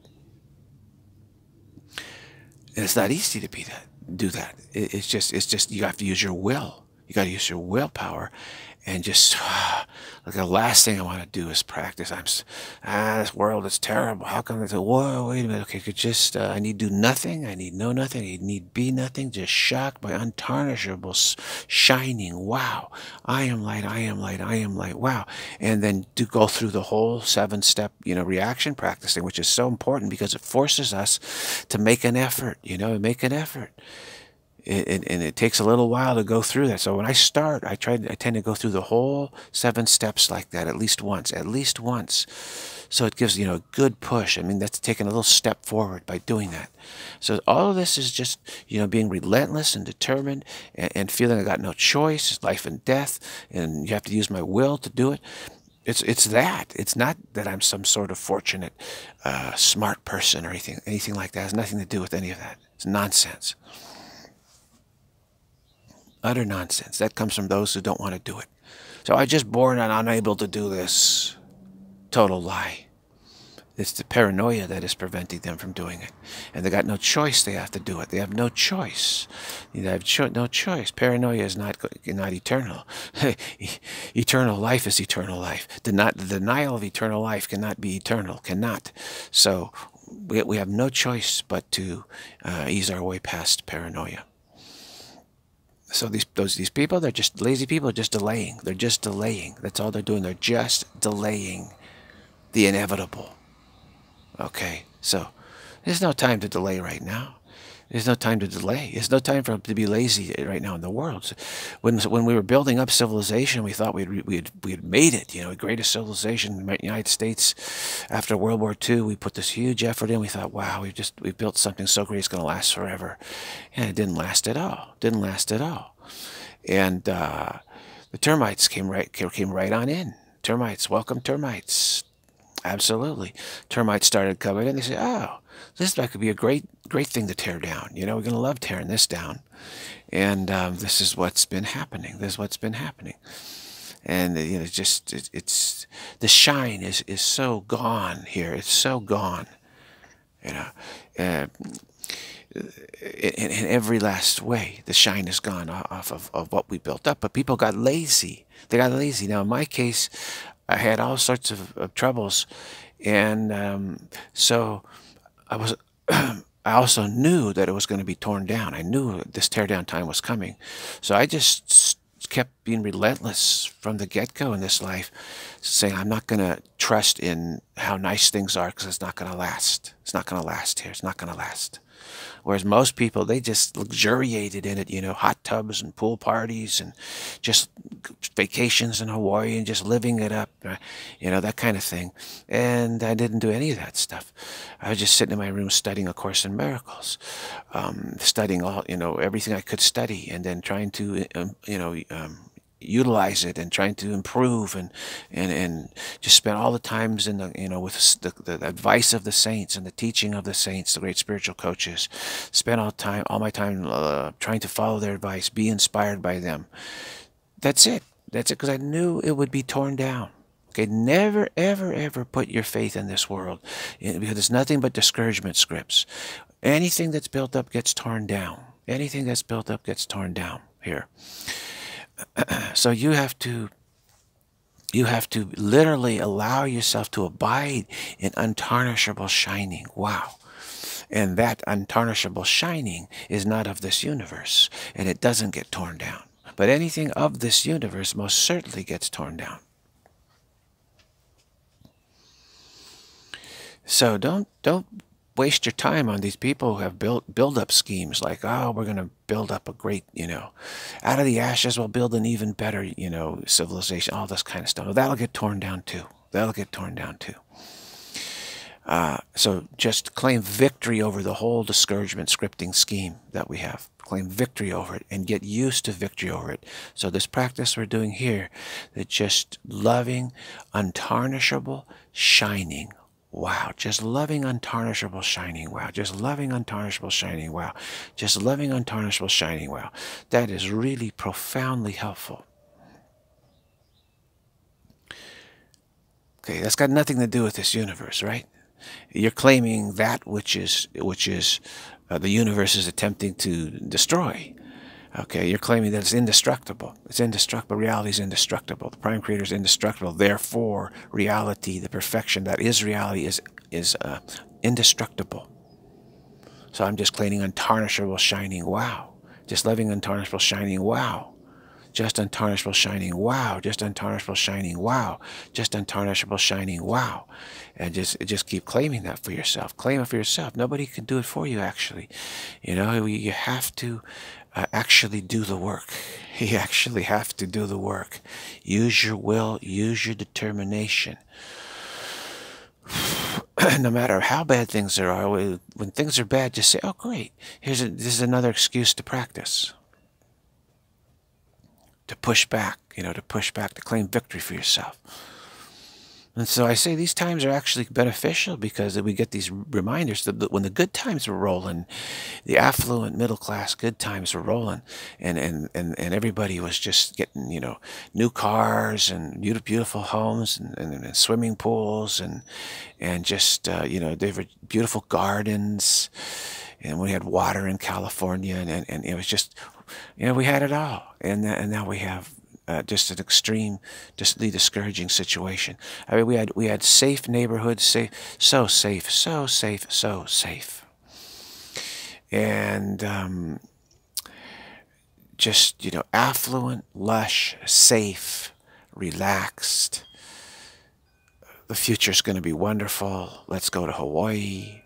And it's not easy to do that. It's just you have to use your will. You got to use your willpower, and just like the last thing I want to do is practice. This world is terrible. How come they say, whoa, wait a minute? Okay, I need do nothing. I need know nothing. I need be nothing. Just shocked by untarnishable, shining. Wow, I am light. I am light. I am light. Wow, and then to go through the whole 7-step, reaction practicing, which is so important because it forces us to make an effort. Make an effort. And it takes a little while to go through that. So when I start, I tend to go through the whole 7 steps like that at least once, So it gives, a good push. I mean, that's taking a little step forward by doing that. So all of this is just, being relentless and determined, and feeling I got no choice, it's life and death, and you have to use my will to do it. It's that. It's not that I'm some sort of fortunate, smart person or anything like that. It has nothing to do with any of that. It's nonsense. Utter nonsense. That comes from those who don't want to do it. So I just born and unable to do this. Total lie. It's the paranoia that is preventing them from doing it. And they got no choice. They have to do it. They have no choice. They have no choice. Paranoia is not eternal. Eternal life is eternal life. The denial of eternal life cannot be eternal. Cannot. So we have no choice but to ease our way past paranoia. So these people, they're just lazy people, just delaying. They're just delaying. That's all they're doing. They're just delaying the inevitable. Okay, so there's no time to delay right now. There's no time to delay. There's no time for to be lazy right now in the world. When we were building up civilization, we thought we had made it. Greatest civilization in the United States after World War II. We put this huge effort in. We thought, wow, we've built something so great it's going to last forever, and it didn't last at all. Didn't last at all. And the termites came right on in. Termites, welcome termites. Absolutely. Termites started coming in. They said, oh, that could be a great thing to tear down. We're going to love tearing this down. And this is what's been happening. This is what's been happening. And, it's the shine is so gone here. It's so gone. In every last way, the shine is gone off of what we built up. But people got lazy. They got lazy. Now, in my case, I had all sorts of troubles, and so I also knew that it was going to be torn down. I knew this tear down time was coming, so I just kept being relentless from the get-go in this life, saying I'm not going to trust in how nice things are because it's not going to last. It's not going to last here. It's not going to last. Whereas most people, they just luxuriated in it, hot tubs and pool parties and just vacations in Hawaii and just living it up, that kind of thing. And I didn't do any of that stuff. I was just sitting in my room studying A Course in Miracles, studying all, everything I could study, and then trying to, utilize it and trying to improve and just spend all the times in the with the advice of the saints and the teaching of the saints, the great spiritual coaches. Spend all my time trying to follow their advice, be inspired by them. That's it because I knew it would be torn down. Okay, never ever ever put your faith in this world, because it's nothing but discouragement scripts. Anything that's built up gets torn down. Anything that's built up gets torn down here. So you have to literally allow yourself to abide in untarnishable shining. Wow. And that untarnishable shining is not of this universe, and it doesn't get torn down. But anything of this universe most certainly gets torn down. So don't waste your time on these people who have build-up schemes like, oh, we're going to build up a great, out of the ashes we'll build an even better, civilization, all this kind of stuff. Well, that'll get torn down too. That'll get torn down too. So just claim victory over the whole discouragement scripting scheme that we have. Claim victory over it and get used to victory over it. So this practice we're doing here, that just loving, untarnishable, shining. Wow, just loving, untarnishable, shining. Wow, just loving, untarnishable, shining. Wow, just loving, untarnishable, shining. Wow, that is really profoundly helpful. Okay, that's got nothing to do with this universe, right? You're claiming that which is the universe is attempting to destroy. Okay, you're claiming that it's indestructible. It's indestructible. Reality is indestructible. The Prime Creator is indestructible. Therefore, reality, the perfection that is reality, is indestructible. So I'm just claiming untarnishable, shining. Wow. Just loving, untarnishable, shining. Wow. Just untarnishable, shining. Wow. Just untarnishable, shining. Wow. Just untarnishable, shining. Wow. And just keep claiming that for yourself. Claim it for yourself. Nobody can do it for you, actually. You have to actually do the work. You actually have to do the work. Use your will, use your determination. No matter how bad things are, when things are bad, just say, oh, great, this is another excuse to practice. To push back, to push back, to claim victory for yourself. And so I say these times are actually beneficial because we get these reminders that when the good times were rolling, the affluent middle class good times were rolling, and everybody was just getting, new cars and beautiful homes and swimming pools and just, they were beautiful gardens, and we had water in California, and it was just, we had it all, and now we have just an extreme, just the discouraging situation. I mean, we had safe neighborhoods, so safe, and just affluent, lush, safe, relaxed. The future's going to be wonderful. Let's go to Hawaii.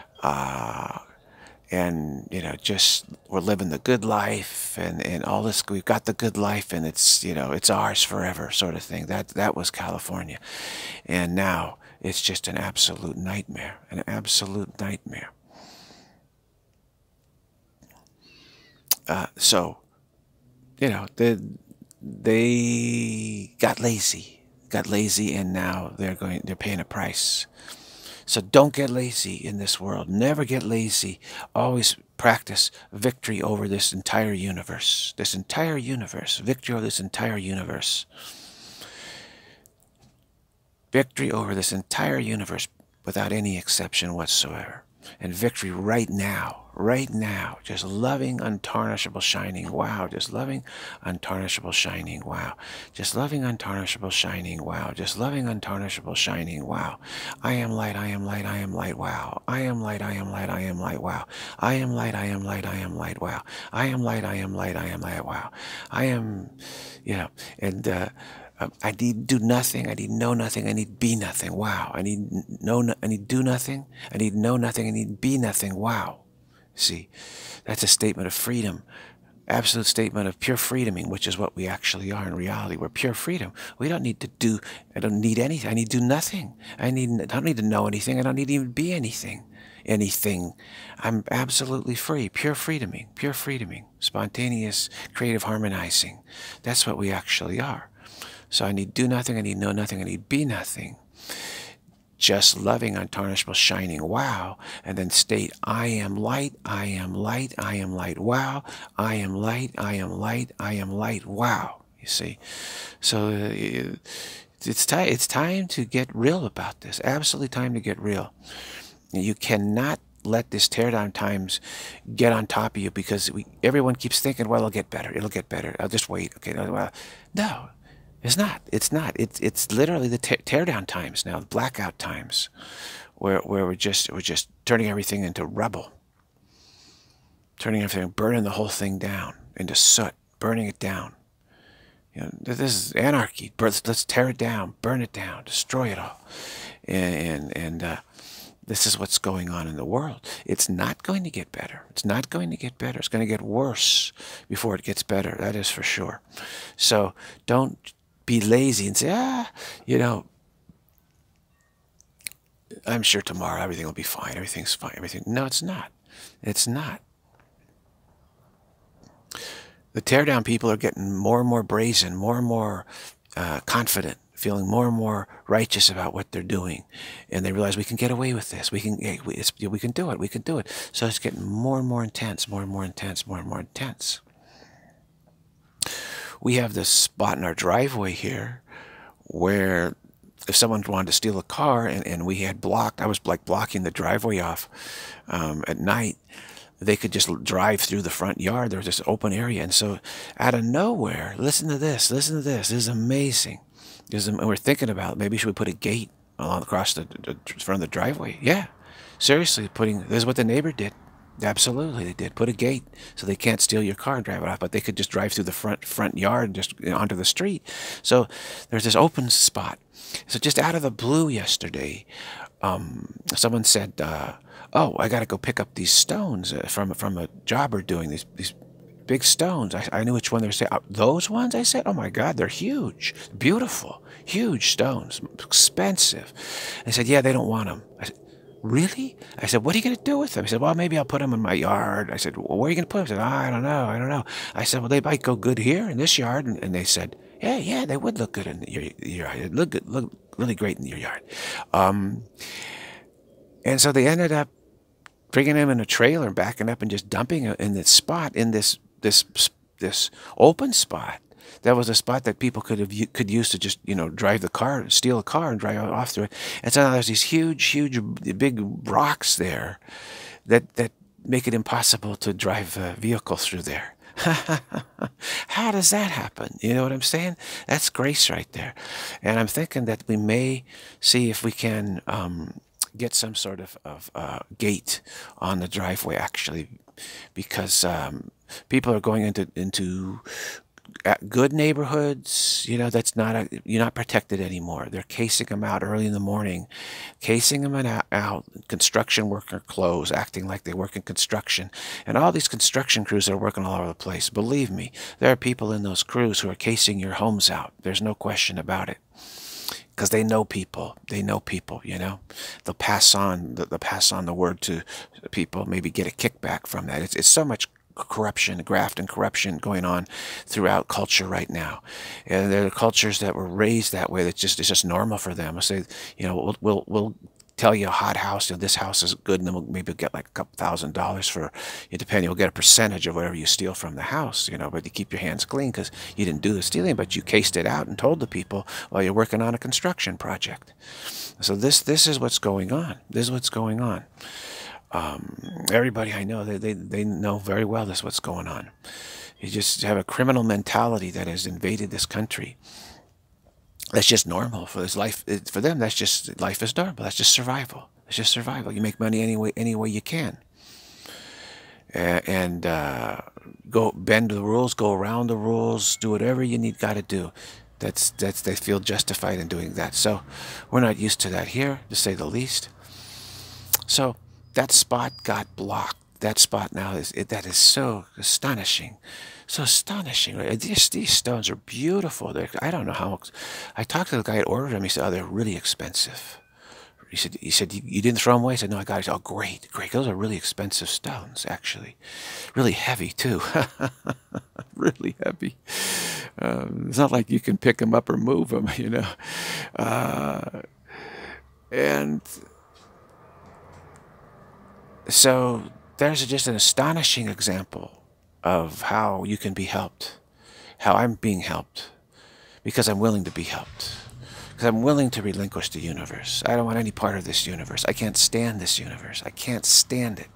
And just we're living the good life, and all this. We've got the good life, and it's ours forever, sort of thing. That was California, and now it's just an absolute nightmare, an absolute nightmare. So, they got lazy, and now they're paying a price. So don't get lazy in this world. Never get lazy. Always practice victory over this entire universe. This entire universe. Victory over this entire universe. Victory over this entire universe without any exception whatsoever. And victory right now, just loving, untarnishable, shining, wow, just loving, untarnishable, shining, wow, just loving, untarnishable, shining, wow, just loving, untarnishable, shining, wow. I am light, I am light, I am light, wow. I am light, I am light, I am light, wow. I am light, I am light, I am light, wow. I am light, I am light, I am light, wow. I am, and I need do nothing. I need know nothing. I need be nothing. Wow. I need do nothing. I need know nothing. I need be nothing. Wow. See, that's a statement of freedom. Absolute statement of pure freedoming, which is what we actually are in reality. We're pure freedom. We don't need to do. I don't need anything. I need to do nothing. I don't need to know anything. I don't need to even be anything. I'm absolutely free. Pure freedoming. Spontaneous, creative harmonizing. That's what we actually are. So I need do nothing, I need know nothing, I need be nothing. Just loving, untarnishable, shining, wow. And then state, I am light, I am light, I am light, wow. I am light, I am light, I am light, wow. You see? So it's time to get real about this. Absolutely time to get real. You cannot let this teardown times get on top of you because everyone keeps thinking, well, it'll get better. It'll get better. I'll just wait. Okay. Well, no. It's not. It's literally the teardown times now, the blackout times, where we're just turning everything into rubble, burning the whole thing down into soot, burning it down. This is anarchy. Let's tear it down, burn it down, destroy it all, and this is what's going on in the world. It's not going to get better. It's not going to get better. It's going to get worse before it gets better. That is for sure. So don't be lazy and say, I'm sure tomorrow everything will be fine. Everything's fine. No, it's not. It's not. The teardown people are getting more and more brazen, more and more confident, feeling more and more righteous about what they're doing, and they realize we can get away with this. We can do it. We can do it. So it's getting more and more intense, more and more intense, more and more intense. We have this spot in our driveway here where if someone wanted to steal a car and we had blocked, I was like blocking the driveway off at night, they could just drive through the front yard. There was this open area. And so out of nowhere, listen to this. This is amazing. And we're thinking about maybe should we put a gate across the front of the driveway? Yeah, seriously, this is what the neighbor did. Absolutely, they did. Put a gate so they can't steal your car and drive it off, but they could just drive through the front yard and just onto the street. So there's this open spot. So just out of the blue yesterday, someone said, "Oh, I got to go pick up these stones from a job we're doing. These big stones. I knew which one they were saying. Those ones, I said, oh my God, they're huge, beautiful, huge stones, expensive. They said, yeah, they don't want them. I said, really? I said, what are you going to do with them? He said, well, maybe I'll put them in my yard. I said, well, where are you going to put them? He said, I don't know. I don't know. I said, well, they might go good here in this yard. And they said, yeah, they would look good in your yard. It'd look good, look really great in your yard. And so they ended up bringing him in a trailer and backing up and just dumping him in this spot, in this open spot. That was a spot that people could use to just, you know, drive the car, steal a car and drive off through it. And so now there's these huge big rocks there that make it impossible to drive a vehicle through there. How does that happen? You know what I'm saying? That's grace right there. And I'm thinking that we may see if we can get some sort of gate on the driveway, actually, because people are going into good neighborhoods. You know, that's not you're not protected anymore. They're casing them out early in the morning, casing them out, construction worker clothes, acting like they work in construction. And all these construction crews are working all over the place. Believe me, there are people in those crews who are casing your homes out. There's no question about it. Because they know people. They know people, you know. They'll pass on the word to people, maybe get a kickback from that. It's so much corruption, graft and corruption going on throughout culture right now. And there are cultures that were raised that way that it's just normal for them. I say, you know, we'll tell you a hot house, you know, this house is good, and then we'll maybe get like a couple $1,000s for you, depending. We'll get a percentage of whatever you steal from the house, you know, but you keep your hands clean because you didn't do the stealing, but you cased it out and told the people while you're working on a construction project. So this is what's going on. This is what's going on. Everybody I know, they know very well this is what's going on. You just have a criminal mentality that has invaded this country. That's just normal for this life. For them, that's just life is normal. That's just survival. It's just survival. You make money any way you can, and go bend the rules, go around the rules, do whatever you got to do. That's they feel justified in doing that. So we're not used to that here, to say the least. So that spot got blocked. That spot now that is so astonishing. So astonishing. Right? These stones are beautiful. I don't know how. I talked to the guy that ordered them. He said, "Oh, they're really expensive." He said, you didn't throw them away? I said, no, I got it. Oh, great. Those are really expensive stones, actually. Really heavy, too. Really heavy. It's not like you can pick them up or move them, you know. And so there's just an astonishing example of how you can be helped, how I'm being helped, because I'm willing to be helped. Because I'm willing to relinquish the universe. I don't want any part of this universe. I can't stand this universe. I can't stand it.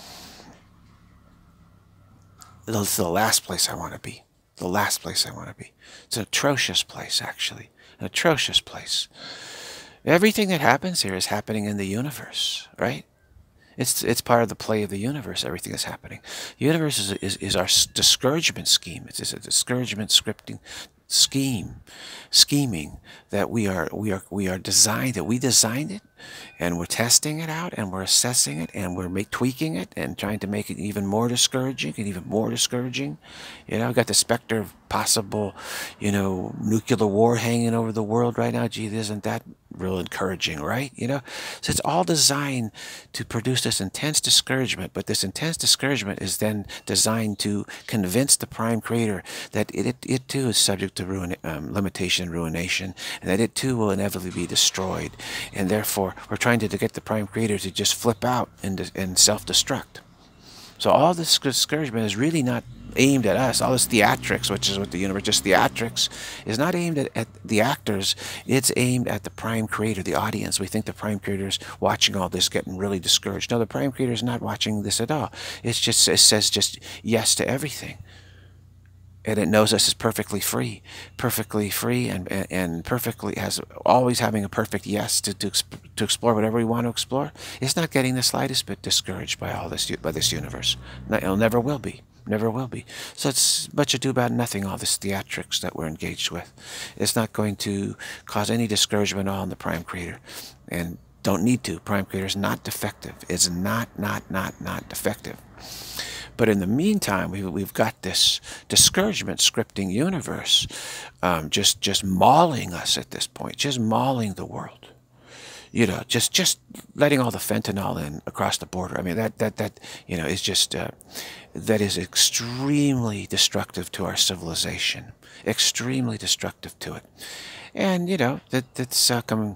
It's the last place I want to be. The last place I want to be. It's an atrocious place, actually. An atrocious place. Everything that happens here is happening in the universe, right? It's part of the play of the universe. Everything that's happening. The universe is our discouragement scheme. It's a discouragement scripting scheming that we designed it, and we're testing it out, and we're assessing it, and we're tweaking it, and trying to make it even more discouraging and even more discouraging. You know, I've got the specter of possible, you know, nuclear war hanging over the world right now. Gee, isn't that real encouraging, right? You know, so it's all designed to produce this intense discouragement, but this intense discouragement is then designed to convince the Prime Creator that it too is subject to limitation and ruination, and that it too will inevitably be destroyed. And therefore, we're trying to get the Prime Creator to just flip out and self-destruct. So all this discouragement is really not aimed at us. All this theatrics, which is what the universe, just theatrics, is not aimed at the actors. It's aimed at the Prime Creator, the audience. We think the Prime Creator is watching all this, getting really discouraged. No, the Prime Creator is not watching this at all. It says just yes to everything. And it knows us as perfectly free, and perfectly always having a perfect yes to explore whatever we want to explore. It's not getting the slightest bit discouraged by all this, by this universe. It never will be. Never will be. So it's much ado about nothing, all this theatrics that we're engaged with. It's not going to cause any discouragement at all in the Prime Creator. And don't need to. Prime Creator is not defective. It's not defective. But in the meantime, we've got this discouragement scripting universe just mauling us at this point, just mauling the world. You know, just letting all the fentanyl in across the border. I mean, that you know, is just that is extremely destructive to our civilization, extremely destructive to it. And you know that's coming.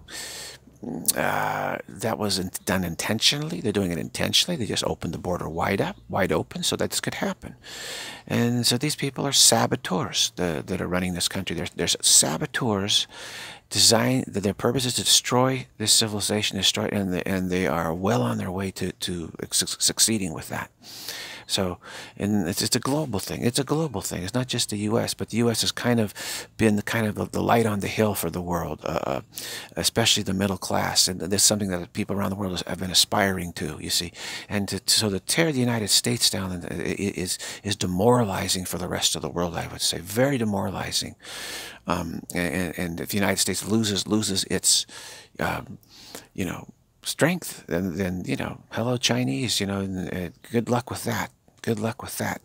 That wasn't done intentionally. They're doing it intentionally. They just opened the border wide open, so that this could happen. And so these people are saboteurs that are running this country. There's saboteurs designed, that their purpose is to destroy this civilization, and they are well on their way to succeeding with that. So, and it's a global thing. It's a global thing. It's not just the U.S., but the U.S. has kind of been the light on the hill for the world, especially the middle class. And there's something that people around the world have been aspiring to, you see. And so to tear the United States down is demoralizing for the rest of the world, I would say. Very demoralizing. And if the United States loses its, you know, strength, then you know, hello Chinese, you know, and good luck with that. Good luck with that.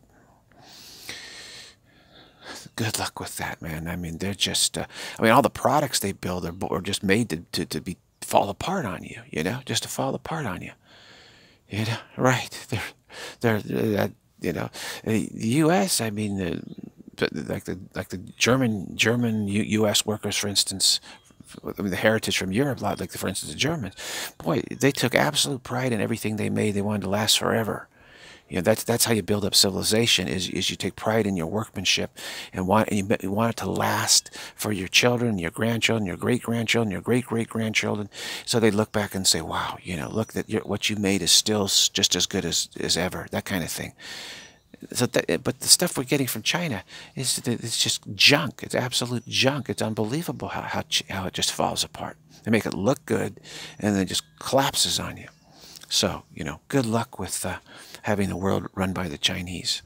Good luck with that, man. I mean, they're just, I mean, all the products they build are just made to fall apart on you, you know, just to fall apart on you. You know, right? They're you know, the U.S. I mean, like the German U.S. workers, for instance. I mean, the heritage from Europe, like for instance the Germans, boy, they took absolute pride in everything they made. They wanted to last forever. You know, that's how you build up civilization. Is you take pride in your workmanship, and you want it to last for your children, your grandchildren, your great grandchildren, your great great grandchildren. So they look back and say, "Wow, you know, look that what you made is still just as good as ever." That kind of thing. So but the stuff we're getting from China it's just junk. It's absolute junk. It's unbelievable how it just falls apart. They make it look good, and then it just collapses on you. So you know, good luck with having the world run by the Chinese.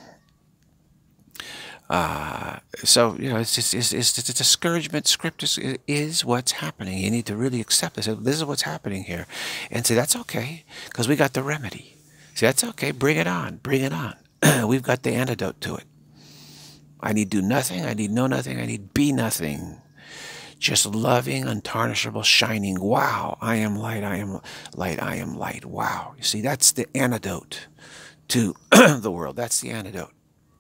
So you know, it's a discouragement script is what's happening. You need to really accept this. This is what's happening here, and say that's okay because we got the remedy. See, that's okay. Bring it on. Bring it on. We've got the antidote to it. I need do nothing. I need know nothing. I need be nothing. Just loving, untarnishable, shining. Wow, I am light. I am light. I am light. Wow. You see, that's the antidote to the world. That's the antidote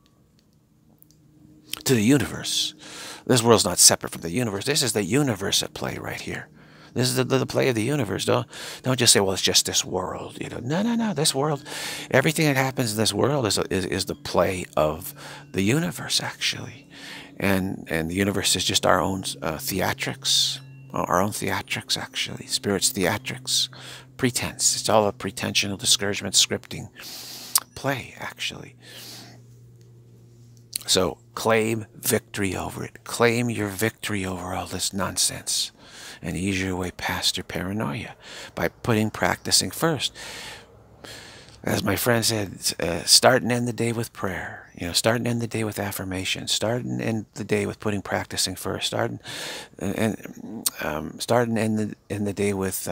to the universe. This world's not separate from the universe. This is the universe at play right here. This is the play of the universe. Don't just say, well, it's just this world. You know, no. This world, everything that happens in this world is the play of the universe, actually, and the universe is just our own theatrics, actually, spirit's theatrics, pretense. It's all a pretensional discouragement scripting play, actually. So claim victory over it. Claim your victory over all this nonsense. And ease your way past your paranoia by practicing first. As my friend said, start and end the day with prayer. You know, start and end the day with affirmation. Start and end the day with practicing first. Start and end the day with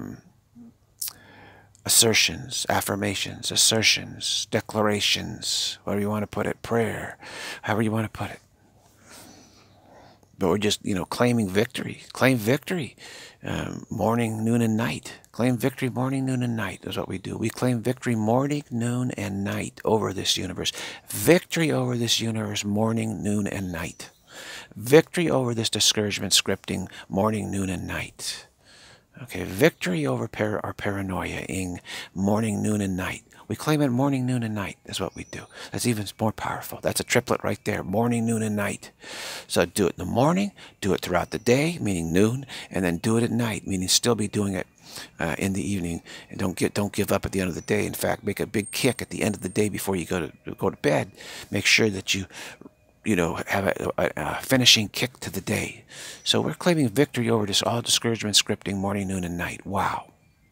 assertions, affirmations, assertions, declarations, whatever you want to put it, prayer, however you want to put it. But we're just, you know, claiming victory. Claim victory morning, noon, and night. Claim victory morning, noon, and night is what we do. We claim victory morning, noon, and night over this universe. Victory over this universe morning, noon, and night. Victory over this discouragement scripting morning, noon, and night. Okay, victory over our paranoia-ing morning, noon, and night. We claim it morning, noon, and night is what we do. That's even more powerful. That's a triplet right there, morning, noon, and night. So do it in the morning, do it throughout the day, meaning noon, and then do it at night, meaning still be doing it in the evening. And don't give up at the end of the day. In fact, make a big kick at the end of the day before you go to bed. Make sure that you know, have a finishing kick to the day. So we're claiming victory over this all discouragement scripting morning, noon, and night. Wow.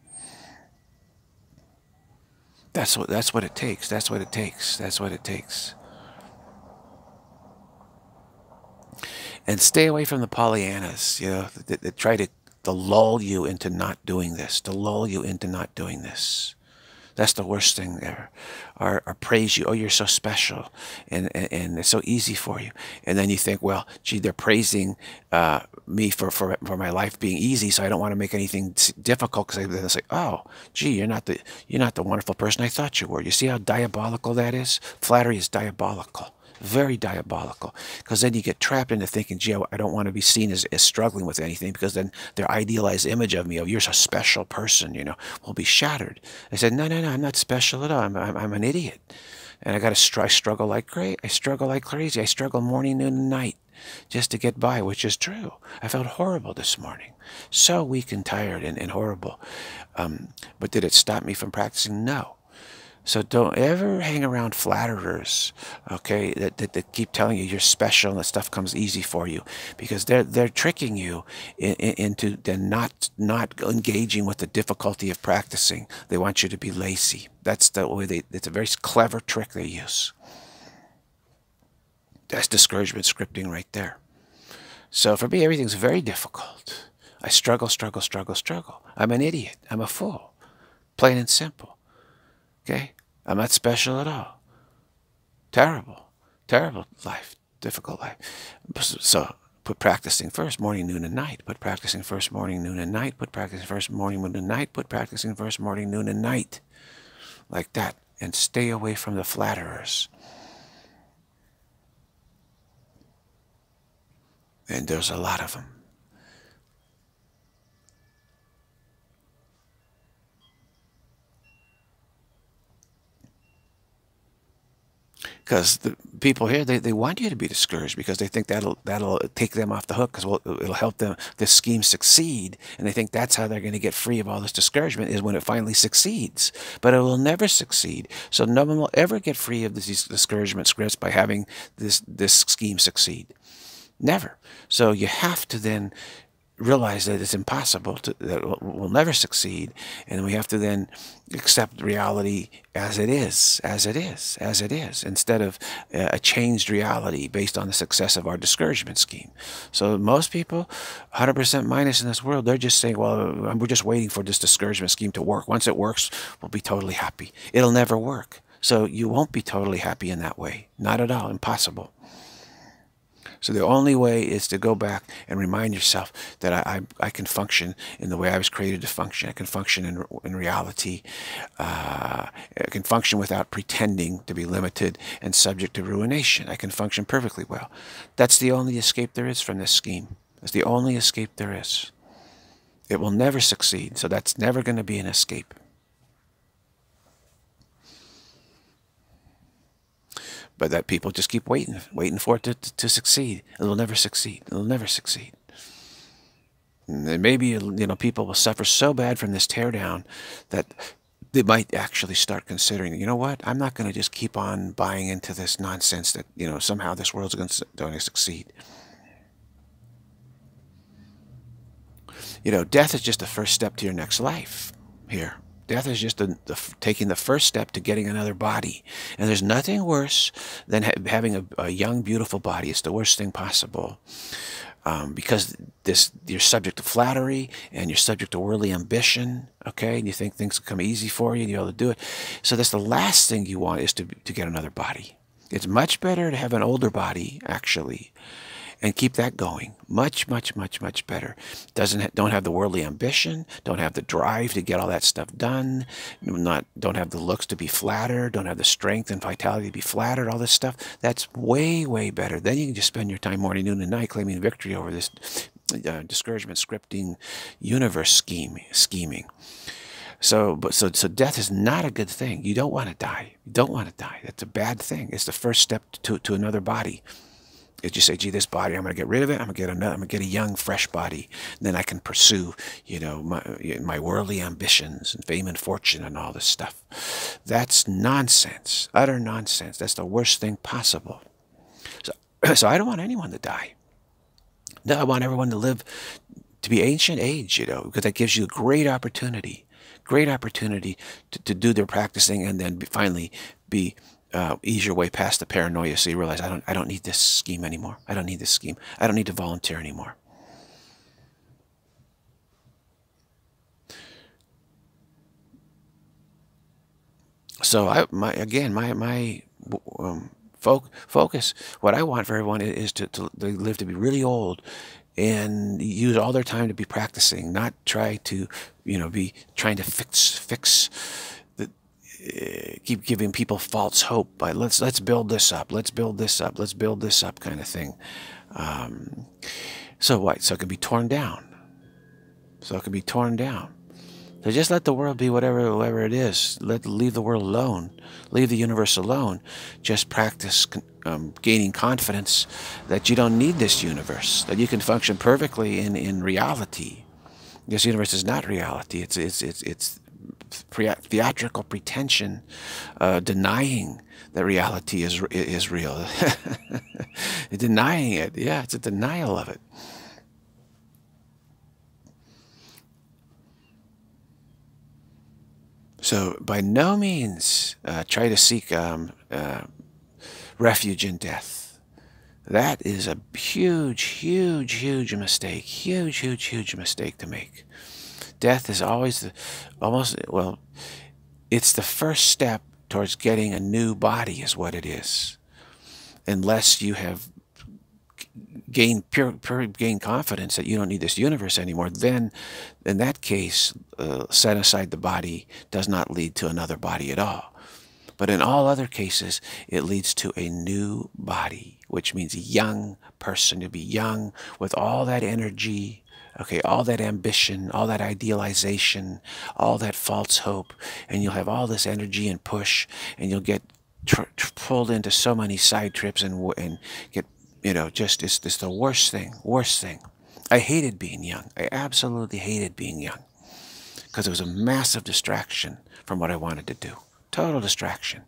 That's what it takes. That's what it takes. That's what it takes. And stay away from the Pollyannas, you know, that try to lull you into not doing this, to lull you into not doing this. That's the worst thing ever. Or praise you. Oh, you're so special, and it's so easy for you. And then you think, well, gee, they're praising me for my life being easy, so I don't want to make anything difficult, because then it's like, oh, gee, you're not the wonderful person I thought you were. You see how diabolical that is? Flattery is diabolical. Very diabolical, because then you get trapped into thinking, gee, I don't want to be seen as struggling with anything, because then their idealized image of me, oh, you're a special person, will be shattered. I said, no, no, no, I'm not special at all. I'm an idiot. And I struggle like crazy. I struggle like crazy. I struggle morning, noon, and night just to get by, which is true. I felt horrible this morning. So weak and tired and horrible. But did it stop me from practicing? No. So don't ever hang around flatterers, okay, that keep telling you you're special and that stuff comes easy for you, because they're tricking you into then not engaging with the difficulty of practicing. They want you to be lazy. That's the way it's a very clever trick they use. That's discouragement scripting right there. So for me, everything's very difficult. I struggle, struggle, struggle, struggle. I'm an idiot. I'm a fool. Plain and simple. Okay? I'm not special at all. Terrible. Terrible life. Difficult life. So put practicing first, morning, noon, and night. Put practicing first, morning, noon, and night. Put practicing first, morning, noon, and night. Put practicing first, morning, noon, and night. Like that. And stay away from the flatterers. And there's a lot of them. Because the people here, they want you to be discouraged, because they think that'll take them off the hook, because it'll help this scheme succeed, and they think that's how they're going to get free of all this discouragement, is when it finally succeeds. But it will never succeed. So no one will ever get free of these discouragement scripts by having this scheme succeed. Never. So you have to then realize that it's impossible, that we'll never succeed, and we have to then accept reality as it is, as it is, as it is, instead of a changed reality based on the success of our discouragement scheme. So most people, 100% minus in this world, they're just saying, well, we're just waiting for this discouragement scheme to work. Once it works, we'll be totally happy. It'll never work. So you won't be totally happy in that way. Not at all. Impossible. So the only way is to go back and remind yourself that I can function in the way I was created to function. I can function in reality. I can function without pretending to be limited and subject to ruination. I can function perfectly well. That's the only escape there is from this scheme. That's the only escape there is. It will never succeed, so that's never going to be an escape. But that people just keep waiting for it to succeed. It'll never succeed. It'll never succeed. And maybe, people will suffer so bad from this teardown that they might actually start considering, you know what, I'm not going to just keep on buying into this nonsense that, somehow this world's going to succeed. Death is just the first step to your next life here. Death is just taking the first step to getting another body. And there's nothing worse than having a young, beautiful body. It's the worst thing possible. Because you're subject to flattery, and you're subject to worldly ambition, okay? And you think things will come easy for you, and you're able to do it. So that's the last thing you want, is to get another body. It's much better to have an older body, actually, and keep that going. Much, much, much, much better. Don't have the worldly ambition. Don't have the drive to get all that stuff done. Don't have the looks to be flattered. Don't have the strength and vitality to be flattered. All this stuff. That's way, way better. Then you can just spend your time morning, noon, and night claiming victory over this discouragement scripting universe scheming. So death is not a good thing. You don't want to die. You don't want to die. That's a bad thing. It's the first step to another body. Is you say, gee, this body, I'm going to get rid of it. I'm going to get a young, fresh body. And then I can pursue, my worldly ambitions and fame and fortune and all this stuff. That's nonsense, utter nonsense. That's the worst thing possible. So I don't want anyone to die. No, I want everyone to live to be ancient age, because that gives you a great opportunity to do their practicing, and then finally ease your way past the paranoia, so you realize I don't need this scheme anymore. I don't need this scheme. I don't need to volunteer anymore. So again, my focus, what I want for everyone is to live to be really old and use all their time to be practicing, not try to, be trying to fix the, keep giving people false hope by let's build this up, let's build this up, let's build this up kind of thing. So what? So it can be torn down. So it can be torn down. So just let the world be whatever it is. Leave the world alone. Leave the universe alone. Just practice gaining confidence that you don't need this universe. That you can function perfectly in reality. This universe is not reality. It's theatrical pretension, denying that reality is real. Denying it. Yeah, it's a denial of it. So by no means try to seek refuge in death. That is a huge, huge, huge mistake. Huge, huge, huge mistake to make. Death is always it's the first step towards getting a new body is what it is. Unless you have gain confidence that you don't need this universe anymore, then in that case, set aside the body does not lead to another body at all. But in all other cases, it leads to a new body, which means a young person, to be young with all that energy, okay, all that ambition, all that idealization, all that false hope, and you'll have all this energy and push, and you'll get pulled into so many side trips and get, just it's the worst thing, worst thing. I hated being young. I absolutely hated being young because it was a massive distraction from what I wanted to do. Total distraction.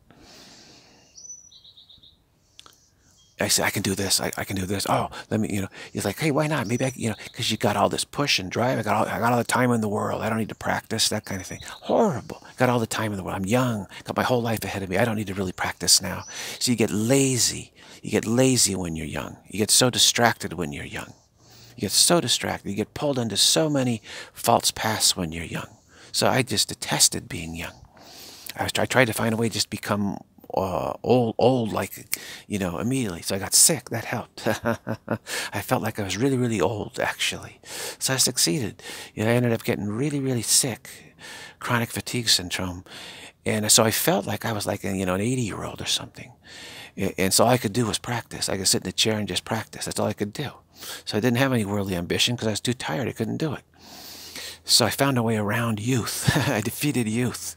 I said, I can do this. I can do this. Oh, let me, he's like, hey, why not? Maybe because you got all this push and drive. I got all the time in the world. I don't need to practice, that kind of thing. Horrible. Got all the time in the world. I'm young. Got my whole life ahead of me. I don't need to really practice now. So you get lazy. You get lazy when you're young. You get so distracted when you're young. You get so distracted. You get pulled into so many false paths when you're young. So I just detested being young. I tried to find a way to just become old, like, immediately. So I got sick. That helped. I felt like I was really, really old, actually. So I succeeded. I ended up getting really, really sick, chronic fatigue syndrome. And so I felt like I was like, an 80-year-old or something. And so all I could do was practice. I could sit in the chair and just practice. That's all I could do. So I didn't have any worldly ambition because I was too tired. I couldn't do it. So I found a way around youth. I defeated youth.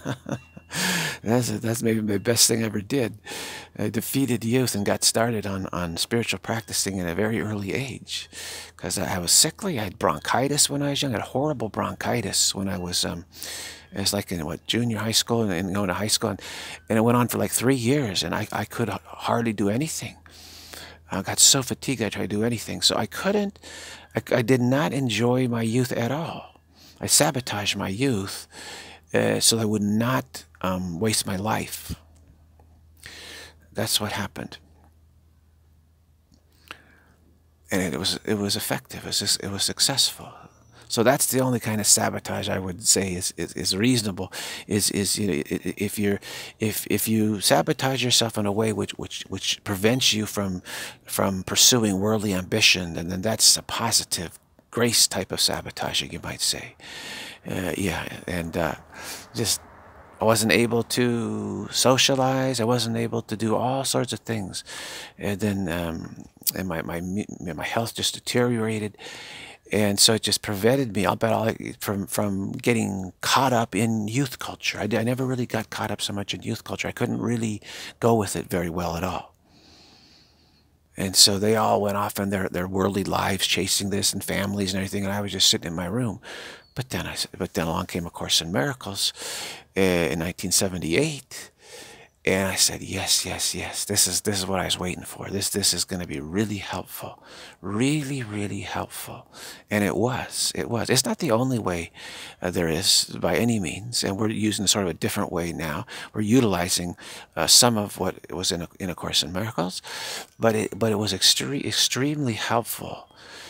That's maybe my best thing I ever did. I defeated youth and got started on spiritual practicing at a very early age. Because I was sickly. I had bronchitis when I was young. I had horrible bronchitis when I was, it was like in junior high school and going to high school. And it went on for like 3 years and I could hardly do anything. I got so fatigued I tried to do anything. So I did not enjoy my youth at all. I sabotaged my youth so I would not waste my life. That's what happened. And it was effective. It was successful. So that's the only kind of sabotage I would say is reasonable. Is if you sabotage yourself in a way which prevents you from pursuing worldly ambition, then that's a positive grace type of sabotaging, you might say. Yeah, and just I wasn't able to socialize. I wasn't able to do all sorts of things, and then and my health just deteriorated. And so it just prevented me, I'll bet, from getting caught up in youth culture. I never really got caught up so much in youth culture. I couldn't really go with it very well at all. And so they all went off in their worldly lives, chasing this and families and everything, and I was just sitting in my room. But then along came A Course in Miracles in 1978. And I said, yes, yes, yes. This is what I was waiting for. This is going to be really helpful, really, really helpful. And it was. It was. It's not the only way there is by any means, and we're using sort of a different way now. We're utilizing some of what was in A Course in Miracles, but it was extremely helpful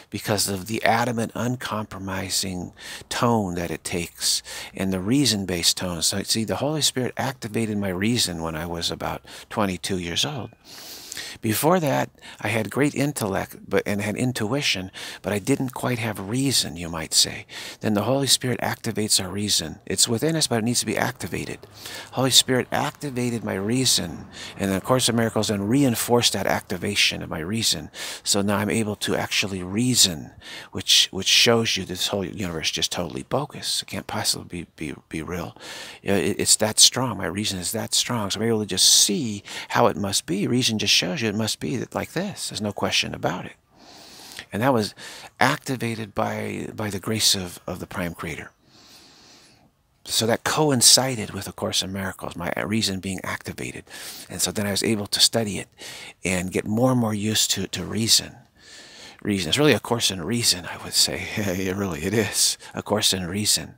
because of the adamant, uncompromising tone that it takes and the reason-based tone. So see, the Holy Spirit activated my reason when I was about 22 years old. Before that, I had great intellect and had intuition, but I didn't quite have reason, you might say. Then the Holy Spirit activates our reason. It's within us, but it needs to be activated. Holy Spirit activated my reason, and then, of Course in Miracles then reinforced that activation of my reason. So now I'm able to actually reason, which shows you this whole universe is just totally bogus. It can't possibly be real. You know, it's that strong. My reason is that strong. So I'm able to just see how it must be. Reason just shows you it must be like this. There's no question about it. And that was activated by the grace of the Prime Creator. So that coincided with A Course in Miracles, my reason being activated. And so then I was able to study it and get more and more used to reason. Reason. It's really a course in reason, I would say. It is. A course in reason.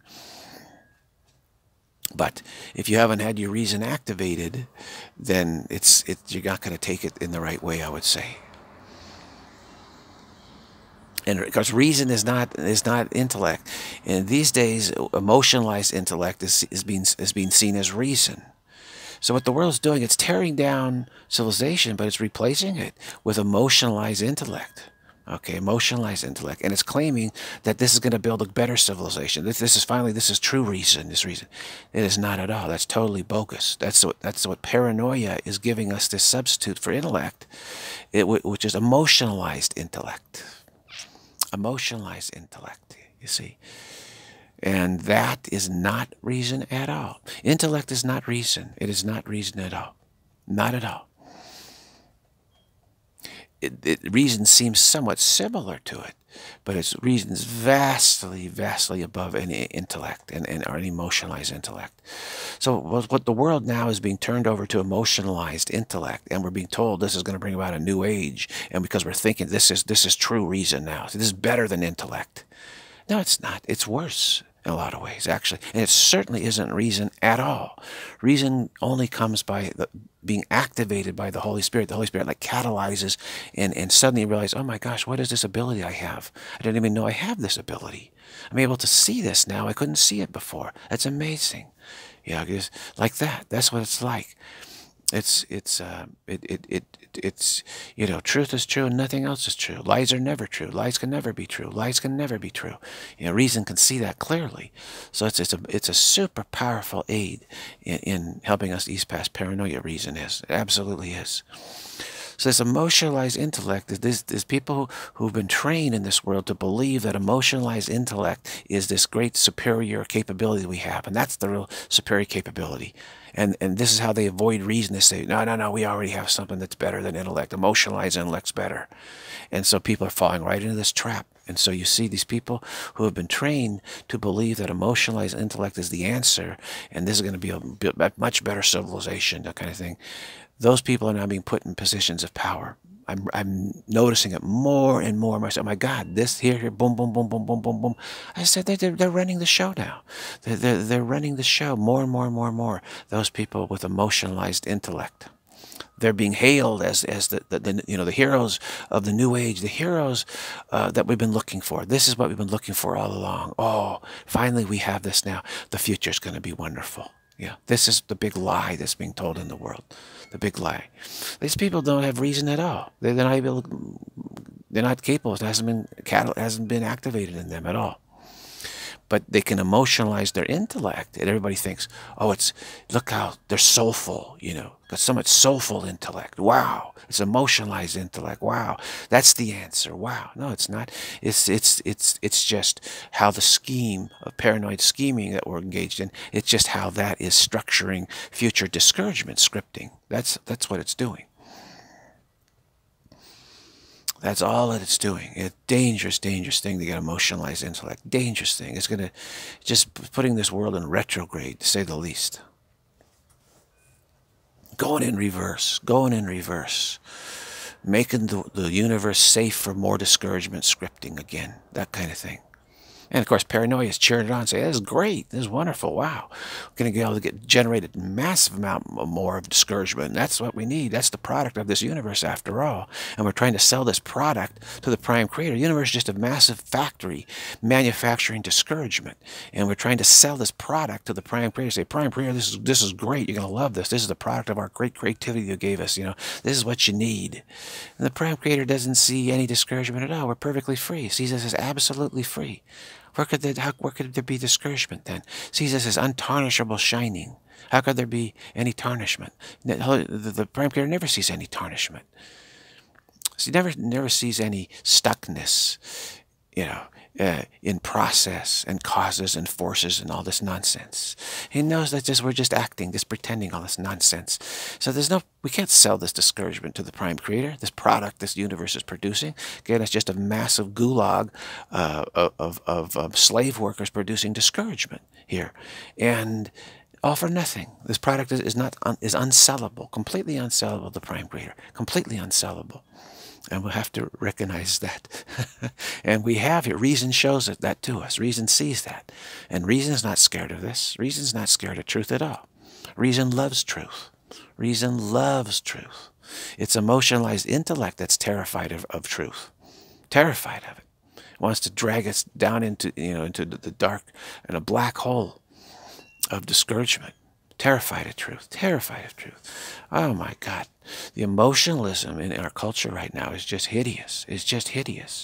But if you haven't had your reason activated, then you're not going to take it in the right way, I would say. And because reason is not intellect, and these days emotionalized intellect is being seen as reason. So what the world's doing, it's tearing down civilization, but it's replacing it with emotionalized intellect. Okay, emotionalized intellect, and it's claiming that this is going to build a better civilization. This is true reason. This reason, it is not at all. That's totally bogus. That's what paranoia is giving us, this substitute for intellect, which is emotionalized intellect. Emotionalized intellect. You see, and that is not reason at all. Intellect is not reason. It is not reason at all. Not at all. Reason seems somewhat similar to it, but its reason is vastly, vastly above any intellect or any emotionalized intellect. So what the world now is being turned over to emotionalized intellect, and we're being told this is going to bring about a new age, and because we're thinking this is true reason now, so this is better than intellect. No, it's not. It's worse in a lot of ways, actually. And it certainly isn't reason at all. Reason only comes by being activated by the Holy Spirit. The Holy Spirit like catalyzes and suddenly you realize, oh my gosh, what is this ability I have? I didn't even know I have this ability. I'm able to see this now. I couldn't see it before. That's amazing. Yeah, it's like that. That's what it's like. It's you know, truth is true and nothing else is true. Lies are never true. Lies can never be true. Lies can never be true. You know, reason can see that clearly. So it's a super powerful aid in helping us ease past paranoia. Reason is. It absolutely is. So this emotionalized intellect, there's people who've been trained in this world to believe that emotionalized intellect is this great superior capability we have, and that's the real superior capability. And this is how they avoid reason. They say, no, we already have something that's better than intellect. Emotionalized intellect's better. And so people are falling right into this trap. And so you see these people who have been trained to believe that emotionalized intellect is the answer, and this is going to be a much better civilization, that kind of thing. Those people are now being put in positions of power. I'm noticing it more and more myself. Oh my God, this here, boom, boom, boom, boom, boom, boom, boom. I said they're running the show now. They're running the show more and more and more and more. Those people with emotionalized intellect. They're being hailed as the heroes of the New Age, the heroes that we've been looking for. This is what we've been looking for all along. Oh, finally we have this now. The future's going to be wonderful. Yeah, this is the big lie that's being told in the world. The big lie. These people don't have reason at all. They're not able. They're not capable. It hasn't been activated in them at all. But they can emotionalize their intellect, and everybody thinks, oh, look how they're soulful, you know, got so much soulful intellect. Wow, it's emotionalized intellect. Wow, that's the answer. Wow, no, it's not. It's just how the scheme of paranoid scheming that we're engaged in. It's just how that is structuring future discouragement scripting. That's what it's doing. That's all that it's doing. It's a dangerous, dangerous thing to get emotionalized intellect. Dangerous thing. It's going to just putting this world in retrograde, to say the least. Going in reverse. Going in reverse. Making the universe safe for more discouragement scripting again. That kind of thing. And of course, paranoia is cheering it on, saying, "This is great. This is wonderful. Wow, we're going to be able to get generated massive amount more of discouragement. And that's what we need. That's the product of this universe, after all. And we're trying to sell this product to the Prime Creator. The universe is just a massive factory manufacturing discouragement, and we're trying to sell this product to the Prime Creator. Say, Prime Creator, this is great. You're going to love this. This is the product of our great creativity you gave us. You know, this is what you need." And the Prime Creator doesn't see any discouragement at all. We're perfectly free. Sees us as absolutely free. Where could there be discouragement then? Sees us as untarnishable shining. How could there be any tarnishment? The Prime Creator never sees any tarnishment. He never sees any stuckness, you know, in process and causes and forces and all this nonsense. He knows that we're just acting, just pretending, all this nonsense. So we can't sell this discouragement to the Prime Creator. This product this universe is producing, again, it's just a massive gulag of slave workers producing discouragement here, and all for nothing. This product is unsellable, completely unsellable to the Prime Creator, completely unsellable. And we'll have to recognize that. And we have here. Reason shows that to us. Reason sees that. And reason's not scared of this. Reason's not scared of truth at all. Reason loves truth. Reason loves truth. It's emotionalized intellect that's terrified of truth. Terrified of it. It wants to drag us down into the dark and a black hole of discouragement. Terrified of truth. Terrified of truth. Oh my God. The emotionalism in our culture right now is just hideous. It's just hideous.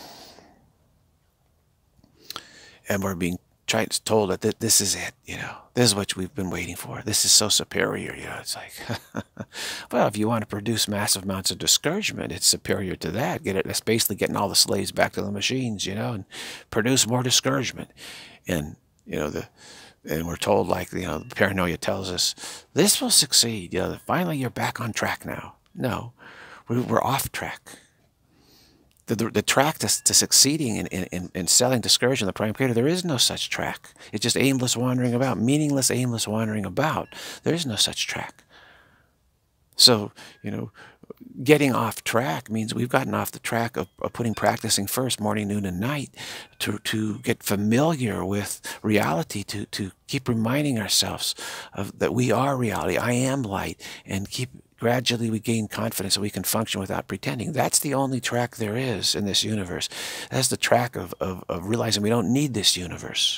And we're being told that this is it, you know. This is what we've been waiting for. This is so superior, you know. It's like, well, if you want to produce massive amounts of discouragement, it's superior to that. That's basically getting all the slaves back to the machines, you know, and produce more discouragement. And, you know, and we're told, like, you know, paranoia tells us, this will succeed. You know, finally you're back on track now. No, we're off track. The track to succeeding in selling discouragement, the Prime Creator, there is no such track. It's just aimless wandering about, meaningless, aimless wandering about. There is no such track. So, you know, getting off track means we've gotten off the track of practicing first, morning, noon, and night, to get familiar with reality, to keep reminding ourselves that we are reality. I am light, and gradually we gain confidence that we can function without pretending. That's the only track there is in this universe. That's the track of realizing we don't need this universe.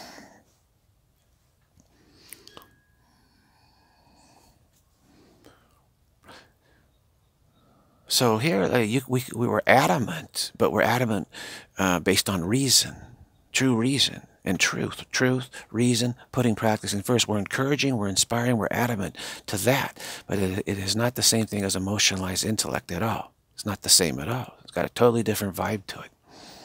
So here we were adamant, but we're adamant based on reason, true reason, and truth. Truth, reason, putting practicing first. We're encouraging, we're inspiring, we're adamant to that. But it is not the same thing as emotionalized intellect at all. It's not the same at all. It's got a totally different vibe to it.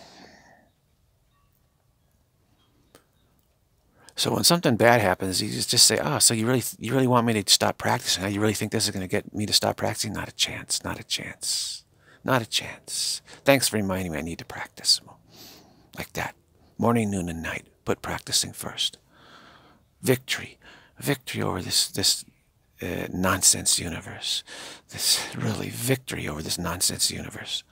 So when something bad happens, you just say, "Oh, so you really want me to stop practicing? You really think this is going to get me to stop practicing? Not a chance. Not a chance. Not a chance. Thanks for reminding me I need to practice." Like that. Morning, noon, and night. Put practicing first. Victory. Victory over this nonsense universe. This really victory over this nonsense universe.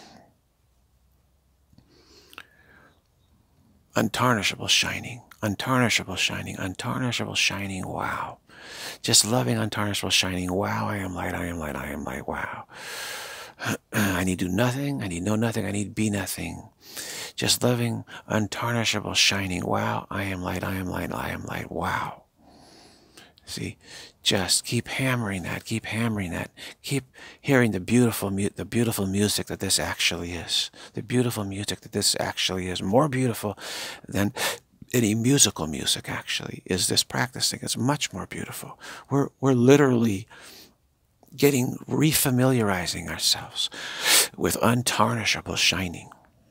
Untarnishable shining. Untarnishable shining, untarnishable shining, wow. Just loving untarnishable shining, wow, I am light, I am light, I am light, wow. I need do nothing, I need know nothing, I need be nothing. Just loving untarnishable shining, wow, I am light, I am light, I am light, wow. See, just keep hammering that, keep hammering that. Keep hearing the beautiful music that this actually is. The beautiful music that this actually is. More beautiful than any musical music, actually, is this practicing. It's much more beautiful. We're literally refamiliarizing ourselves with untarnishable shining.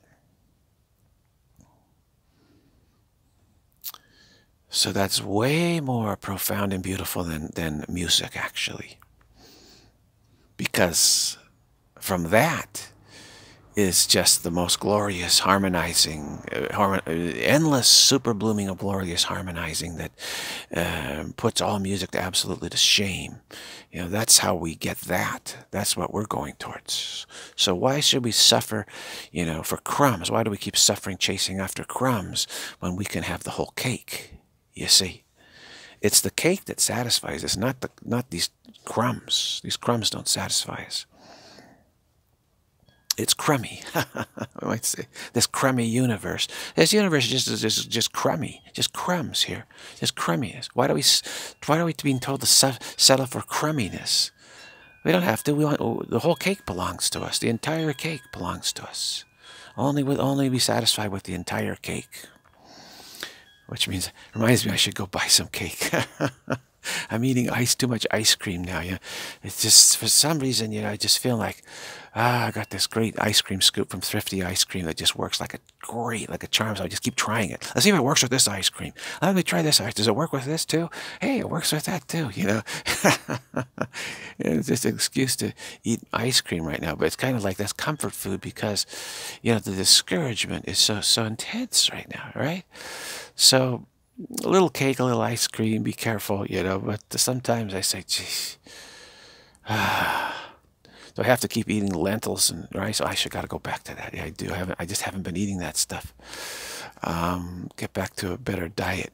So that's way more profound and beautiful than music, actually. Because from that, is just the most glorious harmonizing, endless super blooming of glorious harmonizing that puts all music to absolutely to shame. You know, that's how we get that. That's what we're going towards. So why should we suffer, you know, for crumbs? Why do we keep suffering chasing after crumbs when we can have the whole cake? You see, it's the cake that satisfies us, not these crumbs. These crumbs don't satisfy us. It's crummy. We might say this crummy universe. This universe is just crummy, just crumbs here, just crumminess. Why are we being told to settle for crumminess? We don't have to. We want the whole cake belongs to us. The entire cake belongs to us. Only be satisfied with the entire cake. Which reminds me I should go buy some cake. I'm eating too much ice cream now. Yeah, it's just for some reason, you know, I just feel like, I got this great ice cream scoop from Thrifty Ice Cream that just works like a charm. So I just keep trying it. Let's see if it works with this ice cream. Let me try this ice. Does it work with this too? Hey, it works with that too. You know, it's just an excuse to eat ice cream right now. But it's kind of like that's comfort food because, you know, the discouragement is so intense right now, right? So a little cake, a little ice cream, be careful, you know, but sometimes I say, geez, do I have to keep eating lentils and rice? Oh, I should got to go back to that. Yeah, I do. I just haven't been eating that stuff. Get back to a better diet.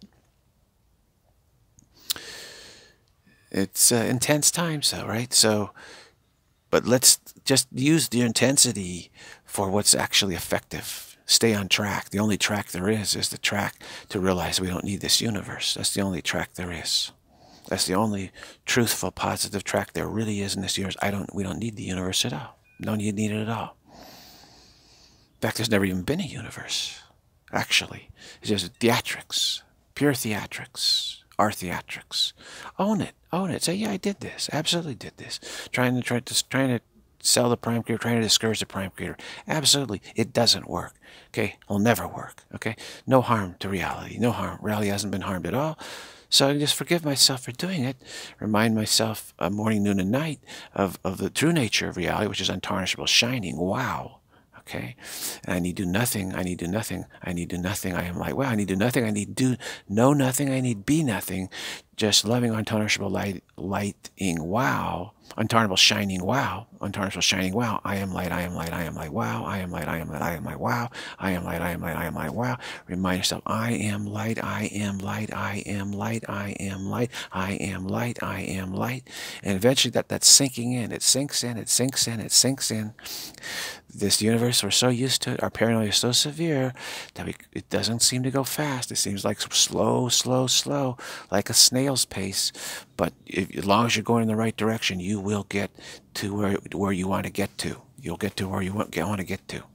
It's intense times, though, right? So, but let's just use the intensity for what's actually effective. Stay on track. The only track there is the track to realize we don't need this universe. That's the only track there is. That's the only truthful, positive track there really is in this universe. We don't need the universe at all. Don't need it at all. In fact, there's never even been a universe, actually. It's just theatrics, pure theatrics, our theatrics. Own it, own it. Say, yeah, I did this, absolutely did this. Trying to sell the prime creator, trying to discourage the prime creator. Absolutely, it doesn't work. Okay, it'll never work. Okay, no harm to reality, no harm. Reality hasn't been harmed at all. So I can just forgive myself for doing it. Remind myself morning, noon, and night of the true nature of reality, which is untarnishable, shining. Wow. Okay, and I need do nothing. I need do nothing. I need do nothing. I am like, wow. I need do nothing. I need do know nothing. I need be nothing. Just loving, untarnishable lighting. Wow. Untarnishable shining. Wow. Untarnishable shining. Wow. I am light. I am light. I am light. Wow. I am light. I am light. I am light. Wow. I am light. I am light. I am light. Wow. Remind yourself, I am light. I am light. I am light. I am light. I am light. I am light. And eventually that's sinking in. It sinks in. It sinks in. It sinks in. This universe, we're so used to it. Our paranoia is so severe that it doesn't seem to go fast. It seems like slow, slow, slow, like a snail's pace. But as long as you're going in the right direction, you will get to where you want to get to. You'll get to where you want to get to.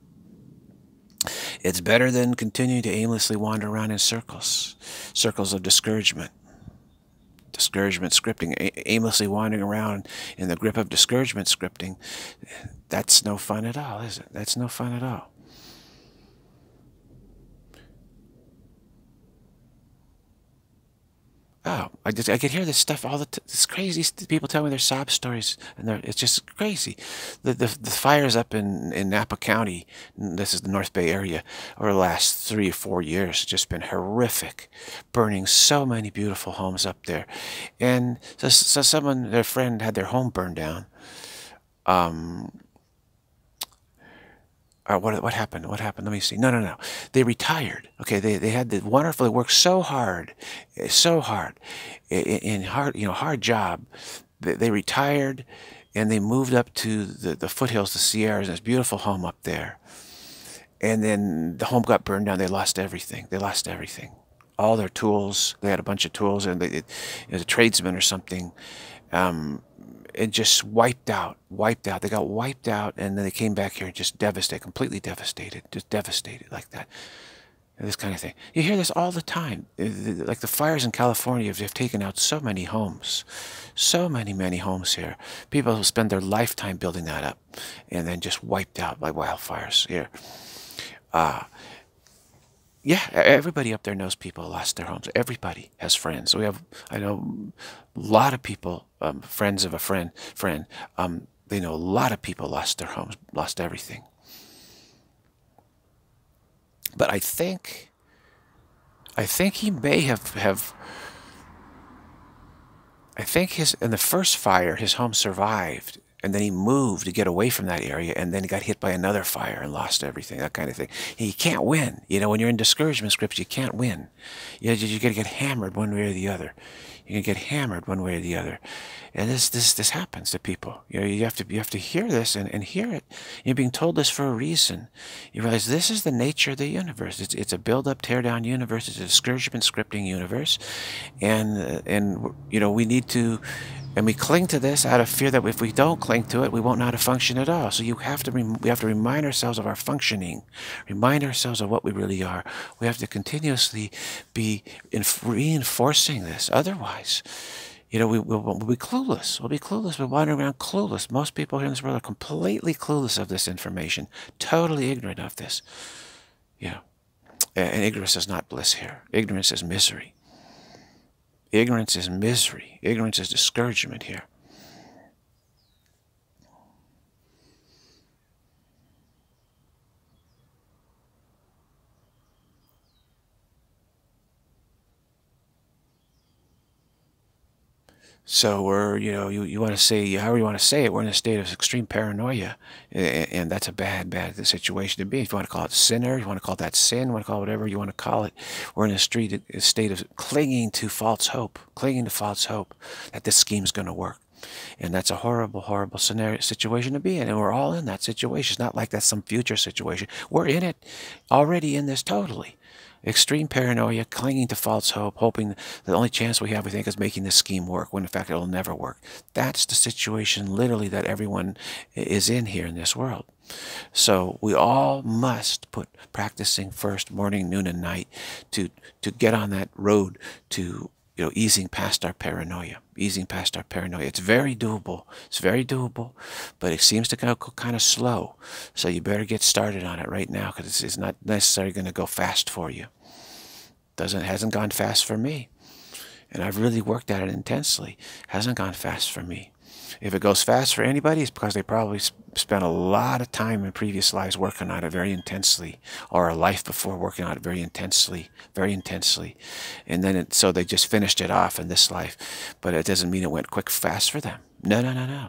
It's better than continuing to aimlessly wander around in circles of discouragement. Discouragement scripting, aimlessly wandering around in the grip of discouragement scripting, that's no fun at all, is it? That's no fun at all. Oh, I could hear this stuff all it's crazy. People tell me their sob stories, and it's just crazy. The fires up in Napa County, this is the North Bay area, over the last 3 or 4 years, it's just been horrific, burning so many beautiful homes up there. And so their friend had their home burned down. What happened? What happened? Let me see. No. They retired. Okay, they had the wonderful. They worked so hard, in hard job. They retired, and they moved up to the foothills, the Sierras, and this beautiful home up there. And then the home got burned down. They lost everything. They lost everything. All their tools. They had a bunch of tools, and it was a tradesman or something. It just wiped out. They got wiped out, and then they came back here just devastated, completely devastated, just devastated like that. This kind of thing. You hear this all the time. Like the fires in California have taken out so many homes. So many homes here. People spend their lifetime building that up, and then just wiped out by wildfires here. Yeah, everybody up there knows people who lost their homes. Everybody has friends. I know a lot of people, friends of a friend, they know a lot of people lost their homes, lost everything. But I think he may have I think in the first fire, his home survived, and then he moved to get away from that area, and then he got hit by another fire and lost everything, that kind of thing. And you can't win. You know, when you're in discouragement scripts, you can't win. You got to get hammered one way or the other. You're gonna get hammered one way or the other, and this happens to people. You know, you have to hear this and hear it. You're being told this for a reason. You realize this is the nature of the universe. It's a build up, tear down universe. It's a discouragement scripting universe, and you know, we need to. And we cling to this out of fear that if we don't cling to it, we won't know how to function at all. So we have to remind ourselves of our functioning, remind ourselves of what we really are. We have to continuously be reinforcing this. Otherwise, you know, we'll be clueless. We'll be clueless. We'll wander around clueless. Most people here in this world are completely clueless of this information, totally ignorant of this. You know, and ignorance is not bliss here. Ignorance is misery. Ignorance is misery. Ignorance is discouragement here. So we're, you know, you want to say, however you want to say it, we're in a state of extreme paranoia, and that's a bad situation to be. If you want to call it sinner, you want to call that sin, you want to call it whatever you want to call it, we're in a state of clinging to false hope that this scheme's going to work. And that's a horrible, horrible situation to be in. And we're all in that situation. It's not like that's some future situation. We're in it, already in this totally. Extreme paranoia, clinging to false hope, hoping the only chance we have, we think, is making this scheme work, when in fact it'll never work. That's the situation literally that everyone is in here in this world. So we all must put practicing first, morning, noon, and night to get on that road to, you know, easing past our paranoia, It's very doable. It's very doable, but it seems to go kind of slow. So you better get started on it right now, because it's not necessarily going to go fast for you. Hasn't gone fast for me, and I've really worked at it intensely. Hasn't gone fast for me. If it goes fast for anybody, it's because they probably spent a lot of time in previous lives working on it very intensely, or a life before working on it very intensely, and then so they just finished it off in this life. But it doesn't mean it went quick, fast for them. No.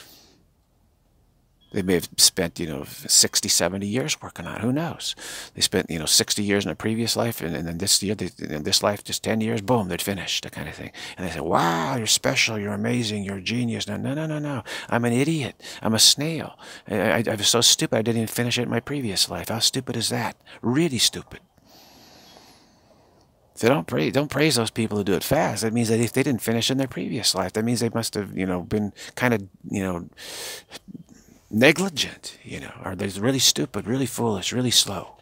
They may have spent, you know, 60, 70 years working on it. Who knows? They spent, you know, 60 years in a previous life, and then this year, in this life, just 10 years, boom, they're finished, that kind of thing. And they say, wow, you're special, you're amazing, you're a genius. No. I'm an idiot. I'm a snail. I was so stupid I didn't even finish it in my previous life. How stupid is that? Really stupid. So don't praise those people who do it fast. That means that if they didn't finish in their previous life, that means they must have, you know, been kind of, you know, negligent, you know, or they're really stupid, really foolish, really slow.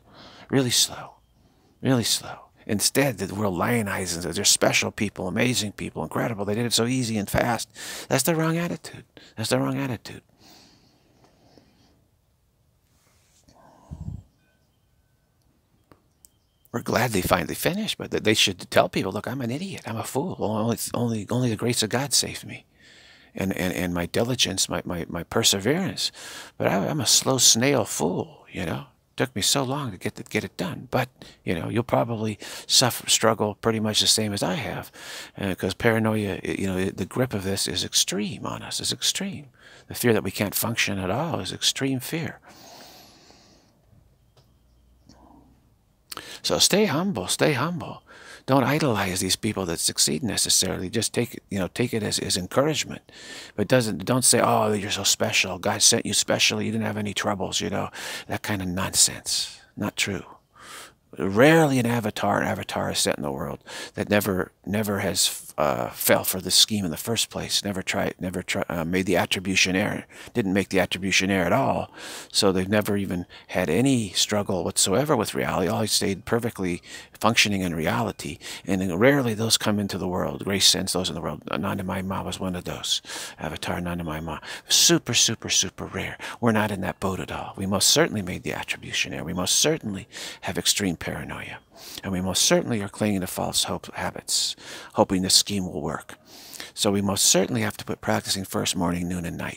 Instead, the world lionizes them. They're special people, amazing people, incredible. They did it so easy and fast. That's the wrong attitude. We're glad they finally finished, but they should tell people, look, I'm an idiot. I'm a fool. Only the grace of God saved me. And my diligence, my perseverance. But I'm a slow snail fool, you know. Took me so long to get it done. But, you know, you'll probably struggle pretty much the same as I have. Because paranoia, you know, the grip of this is extreme on us. It's extreme. The fear that we can't function at all is extreme fear. So stay humble. Don't idolize these people that succeed necessarily. Just take it as encouragement. But don't say, oh, you're so special. God sent you specially. You didn't have any troubles, you know. That kind of nonsense. Not true. Rarely an avatar is sent in the world that never has fell for this scheme in the first place. Never made the attribution error. Didn't make the attribution error at all. So they've never even had any struggle whatsoever with reality. Always stayed perfectly functioning in reality. And rarely those come into the world. Grace sends those in the world. Nanda Ma was one of those. Avatar Nanda Ma. Super rare. We're not in that boat at all. We most certainly made the attribution error. We most certainly have extreme paranoia. And we most certainly are clinging to false habits, hoping this scheme will work. So we most certainly have to put practicing first, morning, noon, and night.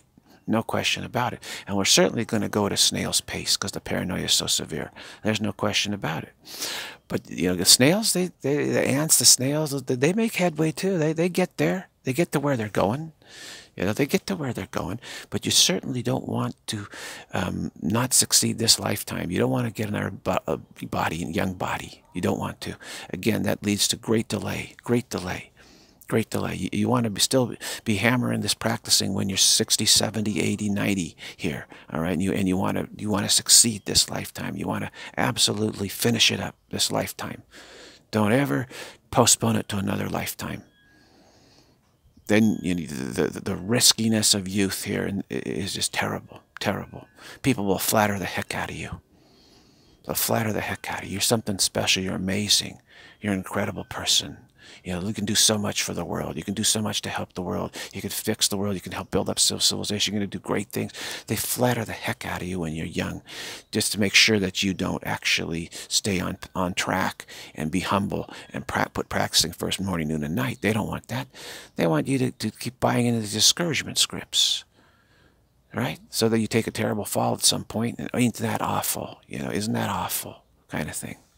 No question about it. And we're certainly going to go at a snail's pace because the paranoia is so severe. There's no question about it. But, you know, the snails, the ants, the snails, they make headway too. They get there. They get to where they're going. You know, they get to where they're going. But you certainly don't want to not succeed this lifetime. You don't want to get another body, young body. You don't want to. Again, that leads to great delay, great delay. Great delay. You want to still be hammering this, practicing when you're 60, 70, 80, 90 here, all right? And you want to succeed this lifetime. You want to absolutely finish it up this lifetime. Don't ever postpone it to another lifetime. Then you know, the riskiness of youth here is just terrible, terrible. People will flatter the heck out of you. They'll flatter the heck out of you. You're something special. You're amazing. You're an incredible person. You know, you can do so much for the world. You can do so much to help the world. You can fix the world. You can help build up civilization. You're going to do great things. They flatter the heck out of you when you're young, just to make sure that you don't actually stay on track and be humble and put practicing first, morning, noon, and night. They don't want that. They want you to keep buying into the discouragement scripts, right? So that you take a terrible fall at some point. And ain't that awful? You know, isn't that awful? Kind of thing.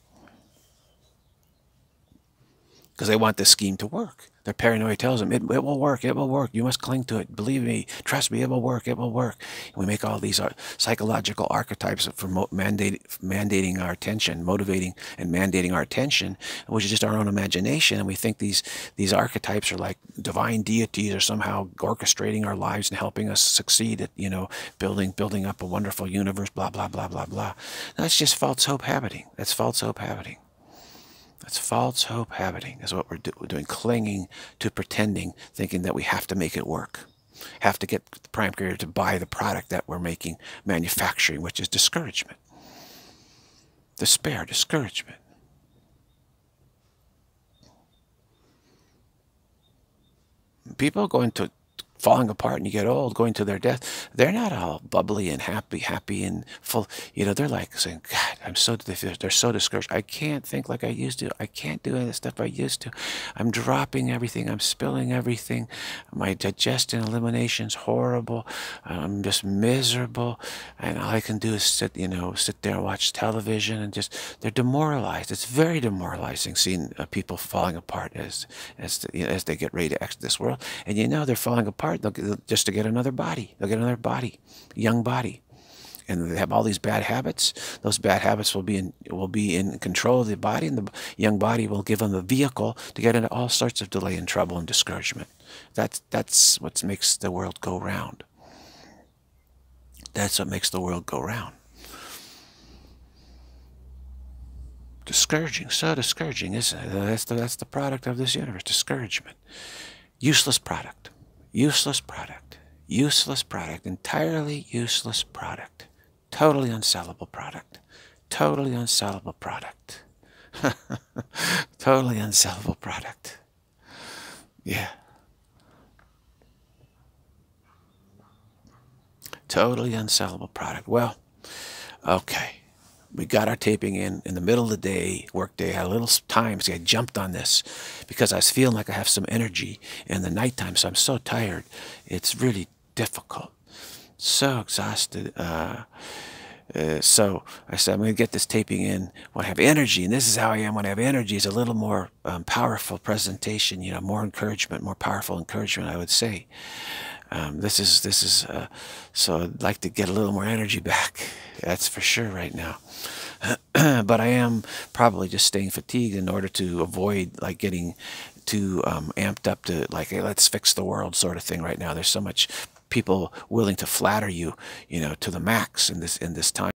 Because they want this scheme to work. Their paranoia tells them, it will work, it will work. You must cling to it. Believe me, trust me, it will work, it will work. And we make all these psychological archetypes for mandating our attention, motivating and mandating our attention, which is just our own imagination. And we think these archetypes are like divine deities or somehow orchestrating our lives and helping us succeed at, you know, building up a wonderful universe, blah, blah, blah, blah, blah. That's just false hope habiting. That's false hope habiting. That's false hope habiting, is what we're doing, clinging to pretending, thinking that we have to make it work, have to get the prime creator to buy the product that we're making, manufacturing, which is discouragement, despair, discouragement. People go into falling apart and you get old, going to their death, they're not all bubbly and happy and full. You know, they're like saying, God, they're so discouraged. I can't think like I used to. I can't do any of the stuff I used to. I'm dropping everything. I'm spilling everything. My digestion, elimination's horrible. I'm just miserable. And all I can do is sit there and watch television and they're demoralized. It's very demoralizing seeing people falling apart as they get ready to exit this world. And you know they're falling apart just to get another body. They'll get another body, young body, and they have all these bad habits. Those bad habits will be in control of the body, and the young body will give them a vehicle to get into all sorts of delay and trouble and discouragement. That's what makes the world go round. That's what makes the world go round. Discouraging, so discouraging, isn't it? That's the product of this universe. Discouragement, useless product. Useless product. Useless product. Entirely useless product. Totally unsellable product. Totally unsellable product. Totally unsellable product. Yeah. Totally unsellable product. Well, okay. We got our taping in the middle of the day, work day. I had a little time, so I jumped on this because I was feeling like I have some energy in the nighttime, so I'm so tired. It's really difficult. So exhausted. So I said, I'm going to get this taping in when I have energy, and this is how I am when I have energy. It's a little more powerful presentation, you know, more encouragement, more powerful encouragement, I would say. So I'd like to get a little more energy back. That's for sure right now. But I am probably just staying fatigued in order to avoid like getting too amped up to like, hey, let's fix the world sort of thing right now. There's so much people willing to flatter you, you know, to the max in this time.